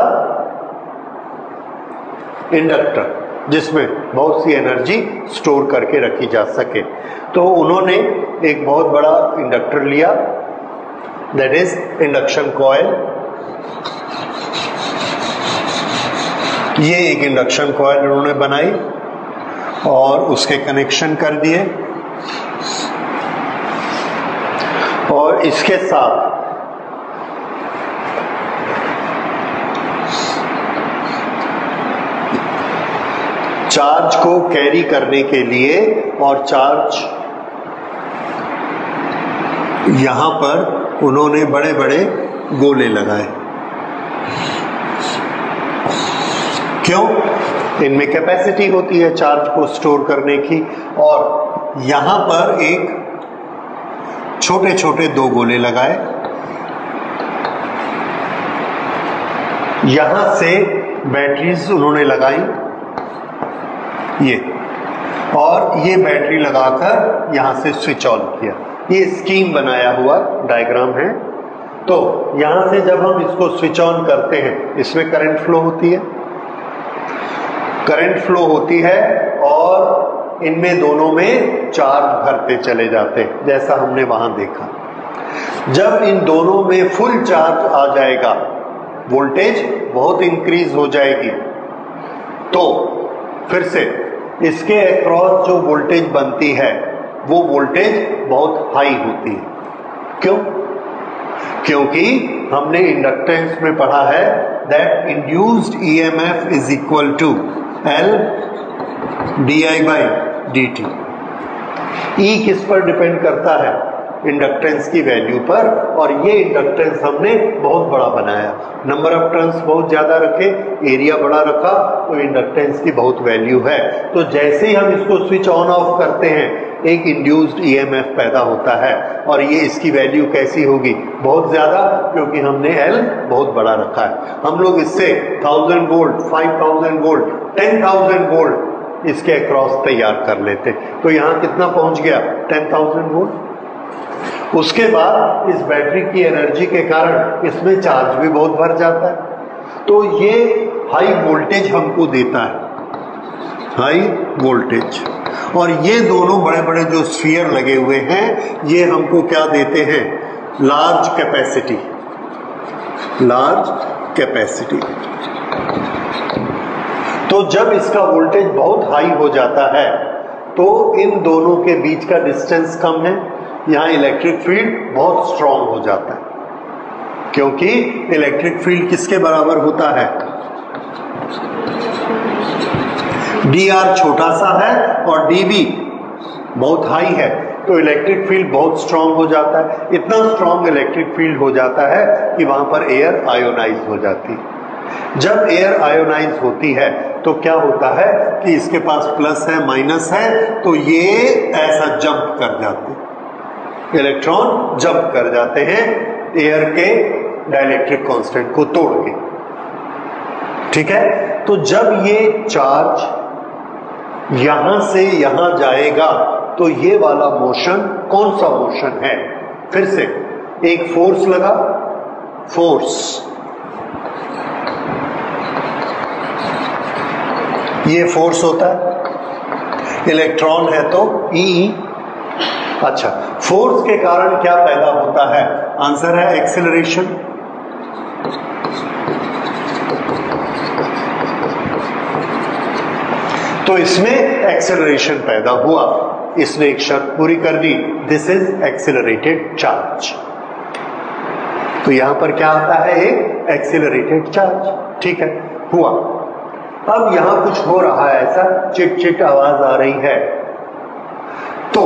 इंडक्टर जिसमें बहुत सी एनर्जी स्टोर करके रखी जा सके। तो उन्होंने एक बहुत बड़ा इंडक्टर लिया, दैट इज इंडक्शन कॉइल। ये एक इंडक्शन कॉइल उन्होंने बनाई और उसके कनेक्शन कर दिए, और इसके साथ चार्ज को कैरी करने के लिए, और चार्ज यहां पर उन्होंने बड़े बड़े गोले लगाए। क्यों? इनमें कैपेसिटी होती है चार्ज को स्टोर करने की, और यहां पर एक छोटे छोटे दो गोले लगाए। यहां से बैटरीज उन्होंने लगाई, ये, और ये बैटरी लगाकर यहां से स्विच ऑन किया। ये स्कीम बनाया हुआ डायग्राम है। तो यहां से जब हम इसको स्विच ऑन करते हैं, इसमें करंट फ्लो होती है, करंट फ्लो होती है और इनमें दोनों में चार्ज भरते चले जाते हैं, जैसा हमने वहां देखा। जब इन दोनों में फुल चार्ज आ जाएगा, वोल्टेज बहुत इंक्रीज हो जाएगी, तो फिर से इसके अक्रॉस जो वोल्टेज बनती है वो वोल्टेज बहुत हाई होती है। क्यों? क्योंकि हमने इंडक्टेंस में पढ़ा है that induced EMF is equal to L D I by D T. E किस पर डिपेंड करता है? इंडक्टेंस की वैल्यू पर, और ये इंडक्टेंस हमने बहुत बड़ा बनाया, नंबर ऑफ टर्न्स बहुत ज्यादा रखे, एरिया बड़ा रखा, तो इंडक्टेंस की बहुत वैल्यू है। तो जैसे ही हम इसको स्विच ऑन ऑफ करते हैं एक इंड्यूस्ड ईएमएफ पैदा होता है, और ये इसकी वैल्यू कैसी होगी, बहुत ज्यादा, क्योंकि हमने एल बहुत बड़ा रखा है। हम लोग इससे thousand volt, five thousand volt, ten thousand volt इसके अक्रॉस तैयार कर लेते। तो यहाँ कितना पहुंच गया, टेन थाउजेंड वोल्ट। उसके बाद इस बैटरी की एनर्जी के कारण इसमें चार्ज भी बहुत भर जाता है, तो ये हाई वोल्टेज हमको देता है, हाई वोल्टेज। और ये दोनों बड़े बड़े जो स्फीयर लगे हुए हैं ये हमको क्या देते हैं, लार्ज कैपेसिटी, लार्ज कैपेसिटी। तो जब इसका वोल्टेज बहुत हाई हो जाता है तो इन दोनों के बीच का डिस्टेंस कम है, यहां इलेक्ट्रिक फील्ड बहुत स्ट्रांग हो जाता है, क्योंकि इलेक्ट्रिक फील्ड किसके बराबर होता है, डी आर छोटा सा है और डी बी बहुत हाई है, तो इलेक्ट्रिक फील्ड बहुत स्ट्रांग हो जाता है। इतना स्ट्रांग इलेक्ट्रिक फील्ड हो जाता है कि वहां पर एयर आयोनाइज हो जाती है। जब एयर आयोनाइज होती है तो क्या होता है कि इसके पास प्लस है, माइनस है, तो ये ऐसा जंप कर जाते हैं, इलेक्ट्रॉन जंप कर जाते हैं एयर के डाइलेक्ट्रिक कांस्टेंट को तोड़ के, ठीक है। तो जब ये चार्ज यहां से यहां जाएगा तो ये वाला मोशन कौन सा मोशन है, फिर से एक फोर्स लगा, फोर्स, ये फोर्स होता है, इलेक्ट्रॉन है तो ई। अच्छा, फोर्स के कारण क्या पैदा होता है, आंसर है एक्सेलरेशन। तो इसमें एक्सेलरेशन पैदा हुआ, इसने एक शर्त पूरी कर दी, दिस इज एक्सेलरेटेड चार्ज। तो यहां पर क्या आता है, एक एक्सेलरेटेड चार्ज, ठीक है, हुआ। अब यहां कुछ हो रहा है, ऐसा चिट चिट आवाज आ रही है। तो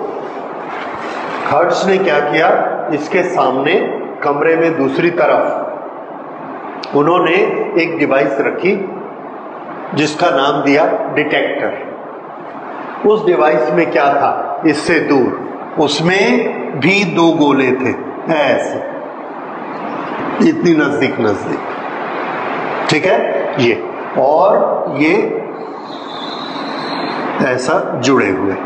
हर्ट्ज ने क्या किया, इसके सामने कमरे में दूसरी तरफ उन्होंने एक डिवाइस रखी जिसका नाम दिया डिटेक्टर। उस डिवाइस में क्या था, इससे दूर उसमें भी दो गोले थे, ऐसे इतनी नजदीक नजदीक, ठीक है, ये और ये ऐसा जुड़े हुए।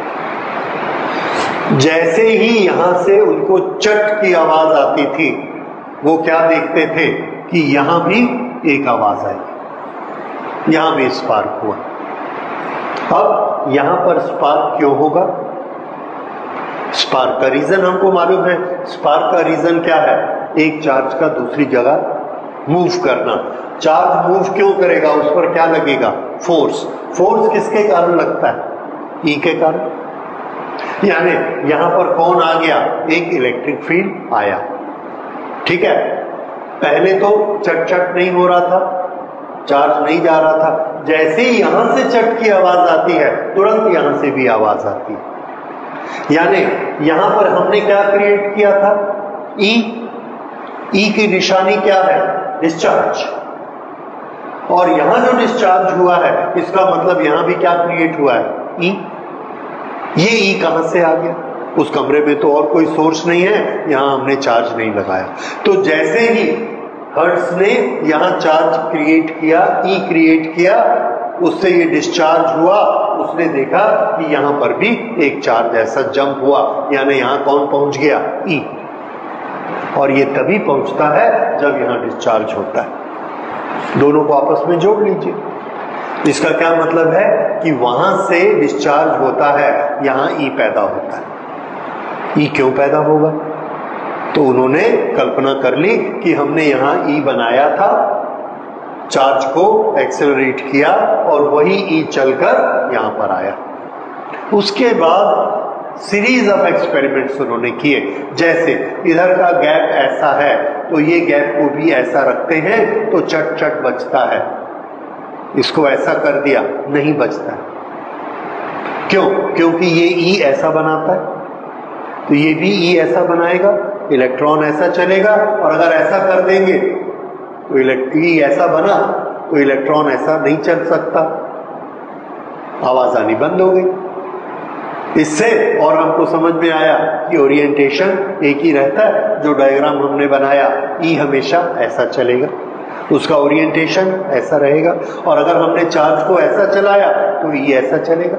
जैसे ही यहां से उनको चट की आवाज आती थी, वो क्या देखते थे कि यहां भी एक आवाज आई, यहां भी स्पार्क हुआ। अब यहां पर स्पार्क क्यों होगा, स्पार्क का रीजन हमको मालूम है। स्पार्क का रीजन क्या है, एक चार्ज का दूसरी जगह मूव करना। चार्ज मूव क्यों करेगा, उस पर क्या लगेगा, फोर्स। फोर्स किसके कारण लगता है, ई के कारण। यानी यहां पर कौन आ गया, एक इलेक्ट्रिक फील्ड आया, ठीक है। पहले तो चट चट नहीं हो रहा था, चार्ज नहीं जा रहा था, जैसे ही यहां से चट की आवाज आती है तुरंत यहां से भी आवाज आती है। यानी यहां पर हमने क्या क्रिएट किया था, ई। ई की निशानी क्या है, डिस्चार्ज। और यहां जो डिस्चार्ज हुआ है इसका मतलब यहां भी क्या क्रिएट हुआ है, ई। ये ई कहां से आ गया, उस कमरे में तो और कोई सोर्स नहीं है, यहां हमने चार्ज नहीं लगाया। तो जैसे ही हर्ट्ज ने यहां चार्ज क्रिएट किया, ई क्रिएट किया, उससे ये डिस्चार्ज हुआ, उसने देखा कि यहां पर भी एक चार्ज ऐसा जंप हुआ, यानी यहां कौन पहुंच गया, ई। और ये तभी पहुंचता है जब यहां डिस्चार्ज होता है। दोनों को आपस में जोड़ लीजिए। इसका क्या मतलब है कि वहां से डिस्चार्ज होता है, यहां ई पैदा होता है। ई क्यों पैदा होगा, तो उन्होंने कल्पना कर ली कि हमने यहां ई बनाया था, चार्ज को एक्सेलरेट किया और वही ई चलकर यहां पर आया। उसके बाद सीरीज ऑफ एक्सपेरिमेंट्स उन्होंने किए। जैसे इधर का गैप ऐसा है तो ये गैप को भी ऐसा रखते हैं तो चट चट बचता है, इसको ऐसा कर दिया, नहीं बचता है। क्यों, क्योंकि ये ई ऐसा बनाता है तो ये भी ई ऐसा बनाएगा, इलेक्ट्रॉन ऐसा चलेगा। और अगर ऐसा कर देंगे तो ई ऐसा बना तो इलेक्ट्रॉन ऐसा नहीं चल सकता, आवाज आनी बंद हो गई। इससे और हमको समझ में आया कि ओरिएंटेशन एक ही रहता है। जो डायग्राम हमने बनाया ई हमेशा ऐसा चलेगा, उसका ओरिएंटेशन ऐसा रहेगा, और अगर हमने चार्ज को ऐसा चलाया तो ई ऐसा चलेगा।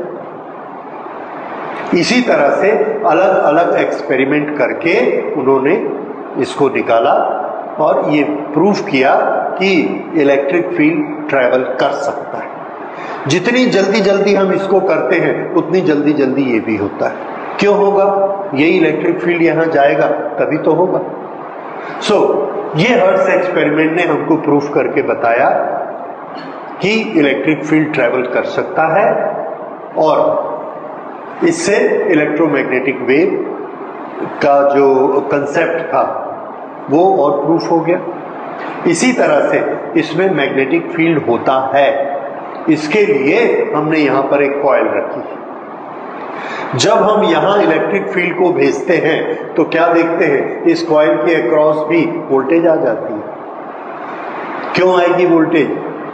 इसी तरह से अलग अलग एक्सपेरिमेंट करके उन्होंने इसको निकाला और ये प्रूफ किया कि इलेक्ट्रिक फील्ड ट्रैवल कर सकता है। जितनी जल्दी जल्दी हम इसको करते हैं उतनी जल्दी जल्दी ये भी होता है। क्यों होगा? यही इलेक्ट्रिक फील्ड यहां जाएगा तभी तो होगा। सो so, ये हर्ट्ज एक्सपेरिमेंट ने हमको प्रूफ करके बताया कि इलेक्ट्रिक फील्ड ट्रैवल कर सकता है, और इससे इलेक्ट्रोमैग्नेटिक वेव का जो कंसेप्ट था वो और प्रूफ हो गया। इसी तरह से इसमें मैग्नेटिक फील्ड होता है, इसके लिए हमने यहां पर एक कॉइल रखी। जब हम यहां इलेक्ट्रिक फील्ड को भेजते हैं तो क्या देखते हैं, इस कॉइल के अक्रॉस भी वोल्टेज आ जाती है। क्यों आएगी वोल्टेज?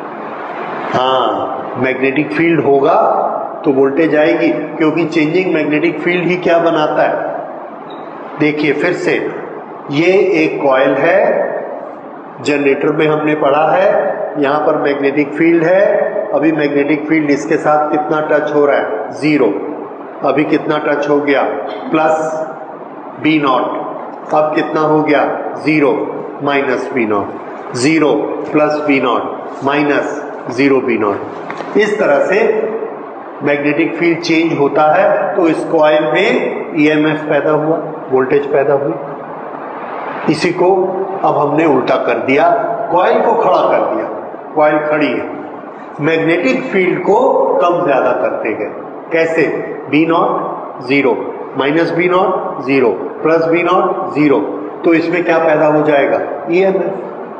हाँ, मैग्नेटिक फील्ड होगा तो वोल्टेज आएगी, क्योंकि चेंजिंग मैग्नेटिक फील्ड ही क्या बनाता है। देखिए फिर से, ये एक कॉइल है, जनरेटर में हमने पढ़ा है, यहां पर मैग्नेटिक फील्ड है। अभी मैग्नेटिक फील्ड इसके साथ कितना टच हो रहा है? जीरो। अभी कितना टच हो गया? Plus B naught. अब कितना हो गया? Zero minus B naught, zero plus B naught minus zero B naught. इस तरह से मैग्नेटिक फील्ड चेंज होता है, तो इस कॉइल में ईएमएफ पैदा हुआ, वोल्टेज पैदा हुई। इसी को अब हमने उल्टा कर दिया, कॉइल को खड़ा कर दिया। कॉइल खड़ी है, मैग्नेटिक फील्ड को कम ज्यादा करते गए। कैसे? B naught zero, minus B naught zero, plus B naught zero, तो इसमें क्या पैदा हो जाएगा? ईएमएफ।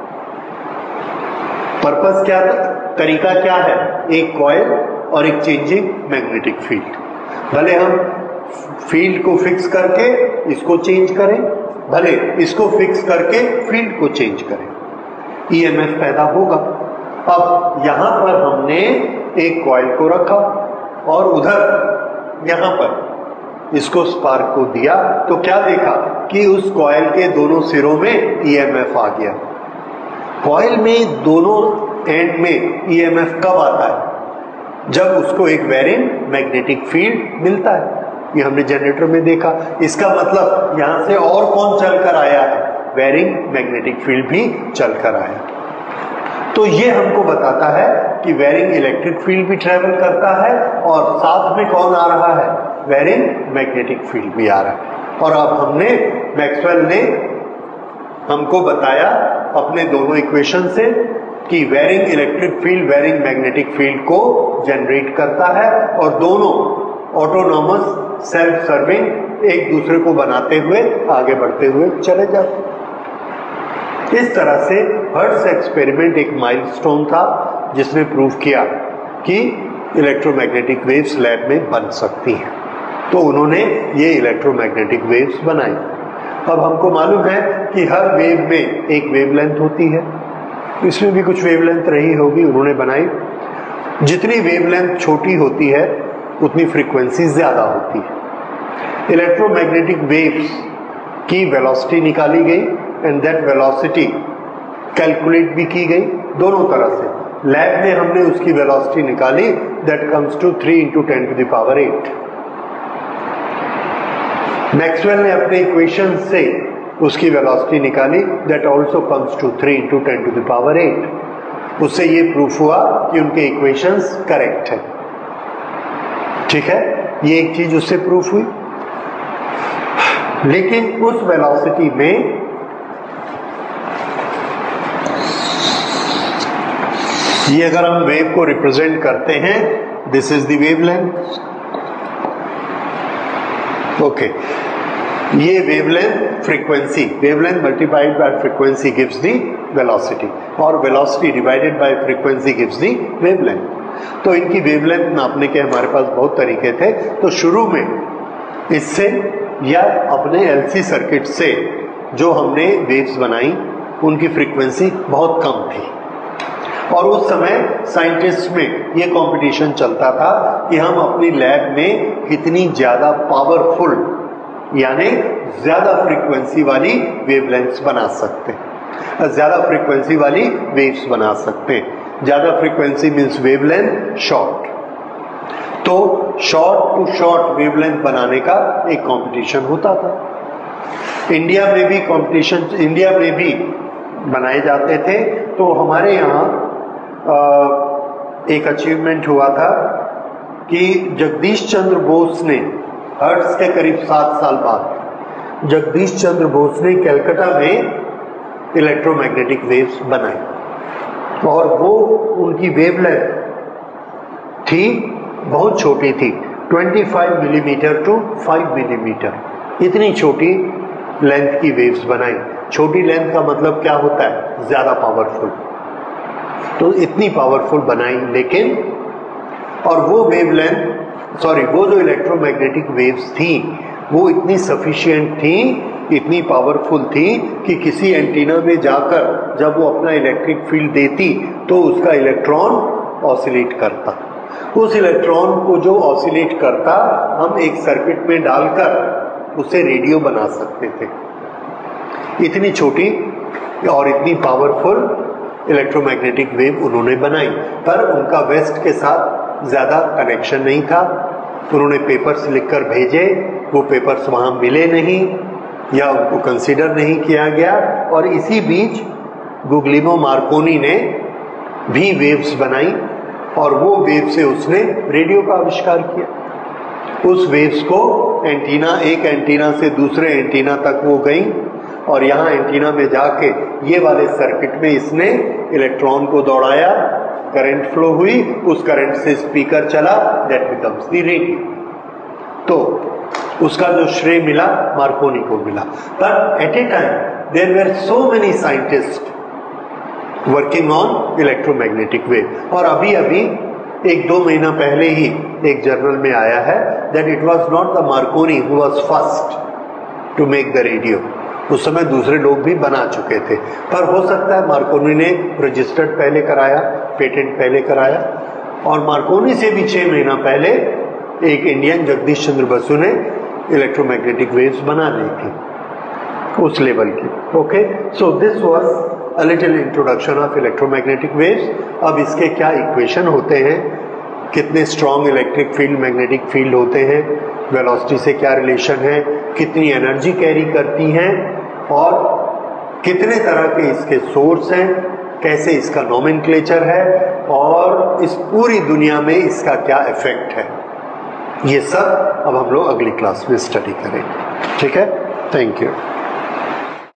पर्पस क्या था? तरीका क्या है? एक कॉइल और एक चेंजिंग मैग्नेटिक फील्ड। भले हम फील्ड को फिक्स करके इसको चेंज करें, भले इसको फिक्स करके फील्ड को चेंज करें, ईएमएफ पैदा होगा। अब यहां पर हमने एक कॉइल को रखा और उधर यहां पर इसको स्पार्क को दिया, तो क्या देखा कि उस कॉइल के दोनों सिरों में ईएमएफ आ गया। कॉइल में दोनों एंड में ईएमएफ कब आता है? जब उसको एक वेरिंग मैग्नेटिक फील्ड मिलता है। ये हमने जनरेटर में देखा। इसका मतलब यहां से और कौन चलकर आया है? वेरिंग मैग्नेटिक फील्ड भी चलकर आया। तो ये हमको बताता है कि वेरिंग इलेक्ट्रिक फील्ड भी ट्रेवल करता है, और साथ में कौन आ रहा है? वेरिंग मैग्नेटिक फील्ड भी आ रहा है। और अब हमने मैक्सवेल ने हमको बताया अपने दोनों इक्वेशन से कि varying electric field varying magnetic field को जनरेट करता है, और दोनों ऑटोनॉमस सेल्फ सर्विंग एक दूसरे को बनाते हुए आगे बढ़ते हुए चले जाते। इस तरह से हर्ट्ज एक्सपेरिमेंट एक माइलस्टोन था जिसने प्रूव किया कि इलेक्ट्रोमैग्नेटिक वेव्स लैब में बन सकती हैं। तो उन्होंने ये इलेक्ट्रोमैग्नेटिक वेव्स बनाई। अब हमको मालूम है कि हर वेव में एक वेवलेंथ होती है, इसमें भी कुछ वेवलेंथ रही होगी, उन्होंने बनाई। जितनी वेवलेंथ छोटी होती है उतनी फ्रीक्वेंसी ज्यादा होती है। इलेक्ट्रोमैग्नेटिक वेव्स की वेलोसिटी निकाली गई एंड दैट वेलोसिटी कैलकुलेट भी की गई दोनों तरह से। लैब में हमने उसकी वेलोसिटी निकाली, that comes to three into ten to the power eight. Maxwell ने अपने इक्वेशन से उसकी वेलोसिटी निकाली, that also comes to three into ten to the power eight. उससे ये प्रूफ हुआ कि उनके इक्वेशंस करेक्ट है। ठीक है, ये एक चीज उससे प्रूफ हुई। लेकिन उस वेलोसिटी में ये अगर हम वेव को रिप्रेजेंट करते हैं, this is the wavelength. Okay, ये wavelength frequency, wavelength multiplied by frequency gives the velocity, और velocity divided by frequency gives the wavelength. तो इनकी वेवलेंथ नापने के हमारे पास बहुत तरीके थे। तो शुरू में इससे या अपने एलसी सर्किट से जो हमने वेव्स बनाई उनकी फ्रीक्वेंसी बहुत कम थी, और उस समय साइंटिस्ट में ये कंपटीशन चलता था कि हम अपनी लैब में कितनी ज्यादा पावरफुल यानी ज्यादा फ्रीक्वेंसी वाली वेवलेंथ्स बना सकते हैं, ज्यादा फ्रीक्वेंसी वाली वेव्स बना सकते हैं। ज्यादा फ्रीक्वेंसी मींस वेवलेंथ शॉर्ट, तो शॉर्ट टू शॉर्ट वेवलेंथ बनाने का एक कंपटीशन होता था। इंडिया में भी कंपटीशन इंडिया में भी बनाए जाते थे। तो हमारे यहाँ एक अचीवमेंट हुआ था कि जगदीश चंद्र बोस ने हर्ट्ज के करीब सात साल बाद जगदीश चंद्र बोस ने कलकत्ता में इलेक्ट्रोमैग्नेटिक वेव्स बनाई और वो उनकी वेवलेंथ थी बहुत छोटी थी, पच्चीस मिलीमीटर टू पाँच मिलीमीटर, इतनी छोटी लेंथ की वेव्स बनाई। छोटी लेंथ का मतलब क्या होता है? ज्यादा पावरफुल। तो इतनी पावरफुल बनाई, लेकिन और वो वेवलेंथ सॉरी वो जो इलेक्ट्रोमैग्नेटिक वेव्स थी वो इतनी सफिशिएंट थी, इतनी पावरफुल थी कि किसी एंटीना में जाकर जब वो अपना इलेक्ट्रिक फील्ड देती तो उसका इलेक्ट्रॉन ऑसिलेट करता। उस इलेक्ट्रॉन को जो ऑसिलेट करता हम एक सर्किट में डालकर उसे रेडियो बना सकते थे। इतनी छोटी और इतनी पावरफुल इलेक्ट्रोमैग्नेटिक वेव उन्होंने बनाई, पर उनका वेस्ट के साथ ज्यादा कनेक्शन नहीं था। उन्होंने पेपर्स लिखकर भेजे, वो पेपर्स वहां मिले नहीं या उनको कंसीडर नहीं किया गया। और इसी बीच गुग्लिनो मार्कोनी ने भी वेव्स बनाई और वो वेव से उसने रेडियो का आविष्कार किया। उस वेव्स को एंटीना एक एंटीना से दूसरे एंटीना तक वो गई और यहाँ एंटीना में जाके ये वाले सर्किट में इसने इलेक्ट्रॉन को दौड़ाया, करंट फ्लो हुई, उस करंट से स्पीकर चला, दैट बिकम्स द रेडियो। तो उसका जो श्रेय मिला मार्कोनी को मिला। पर at a time there were so many scientist working on electromagnetic wave. और अभी अभी एक दो महीना पहले ही एक जर्नल में आया है that it was not the Marconi who was first to make the radio. उस समय दूसरे लोग भी बना चुके थे, पर हो सकता है मार्कोनी ने रजिस्टर्ड पहले कराया, पेटेंट पहले कराया। और मार्कोनी से भी छह महीना पहले एक इंडियन जगदीश चंद्र बसु ने इलेक्ट्रोमैग्नेटिक वेव्स बना ली थी उस लेवल की। Okay, so this was a little introduction of electromagnetic waves. अब इसके क्या इक्वेशन होते हैं, कितने strong electric field magnetic field होते हैं, वेलोसिटी से क्या रिलेशन है, कितनी एनर्जी कैरी करती हैं और कितने तरह के इसके सोर्स हैं, कैसे इसका नोमेनक्लेचर है और इस पूरी दुनिया में इसका क्या इफेक्ट है, ये सब अब हम लोग अगली क्लास में स्टडी करेंगे। ठीक है, थैंक यू।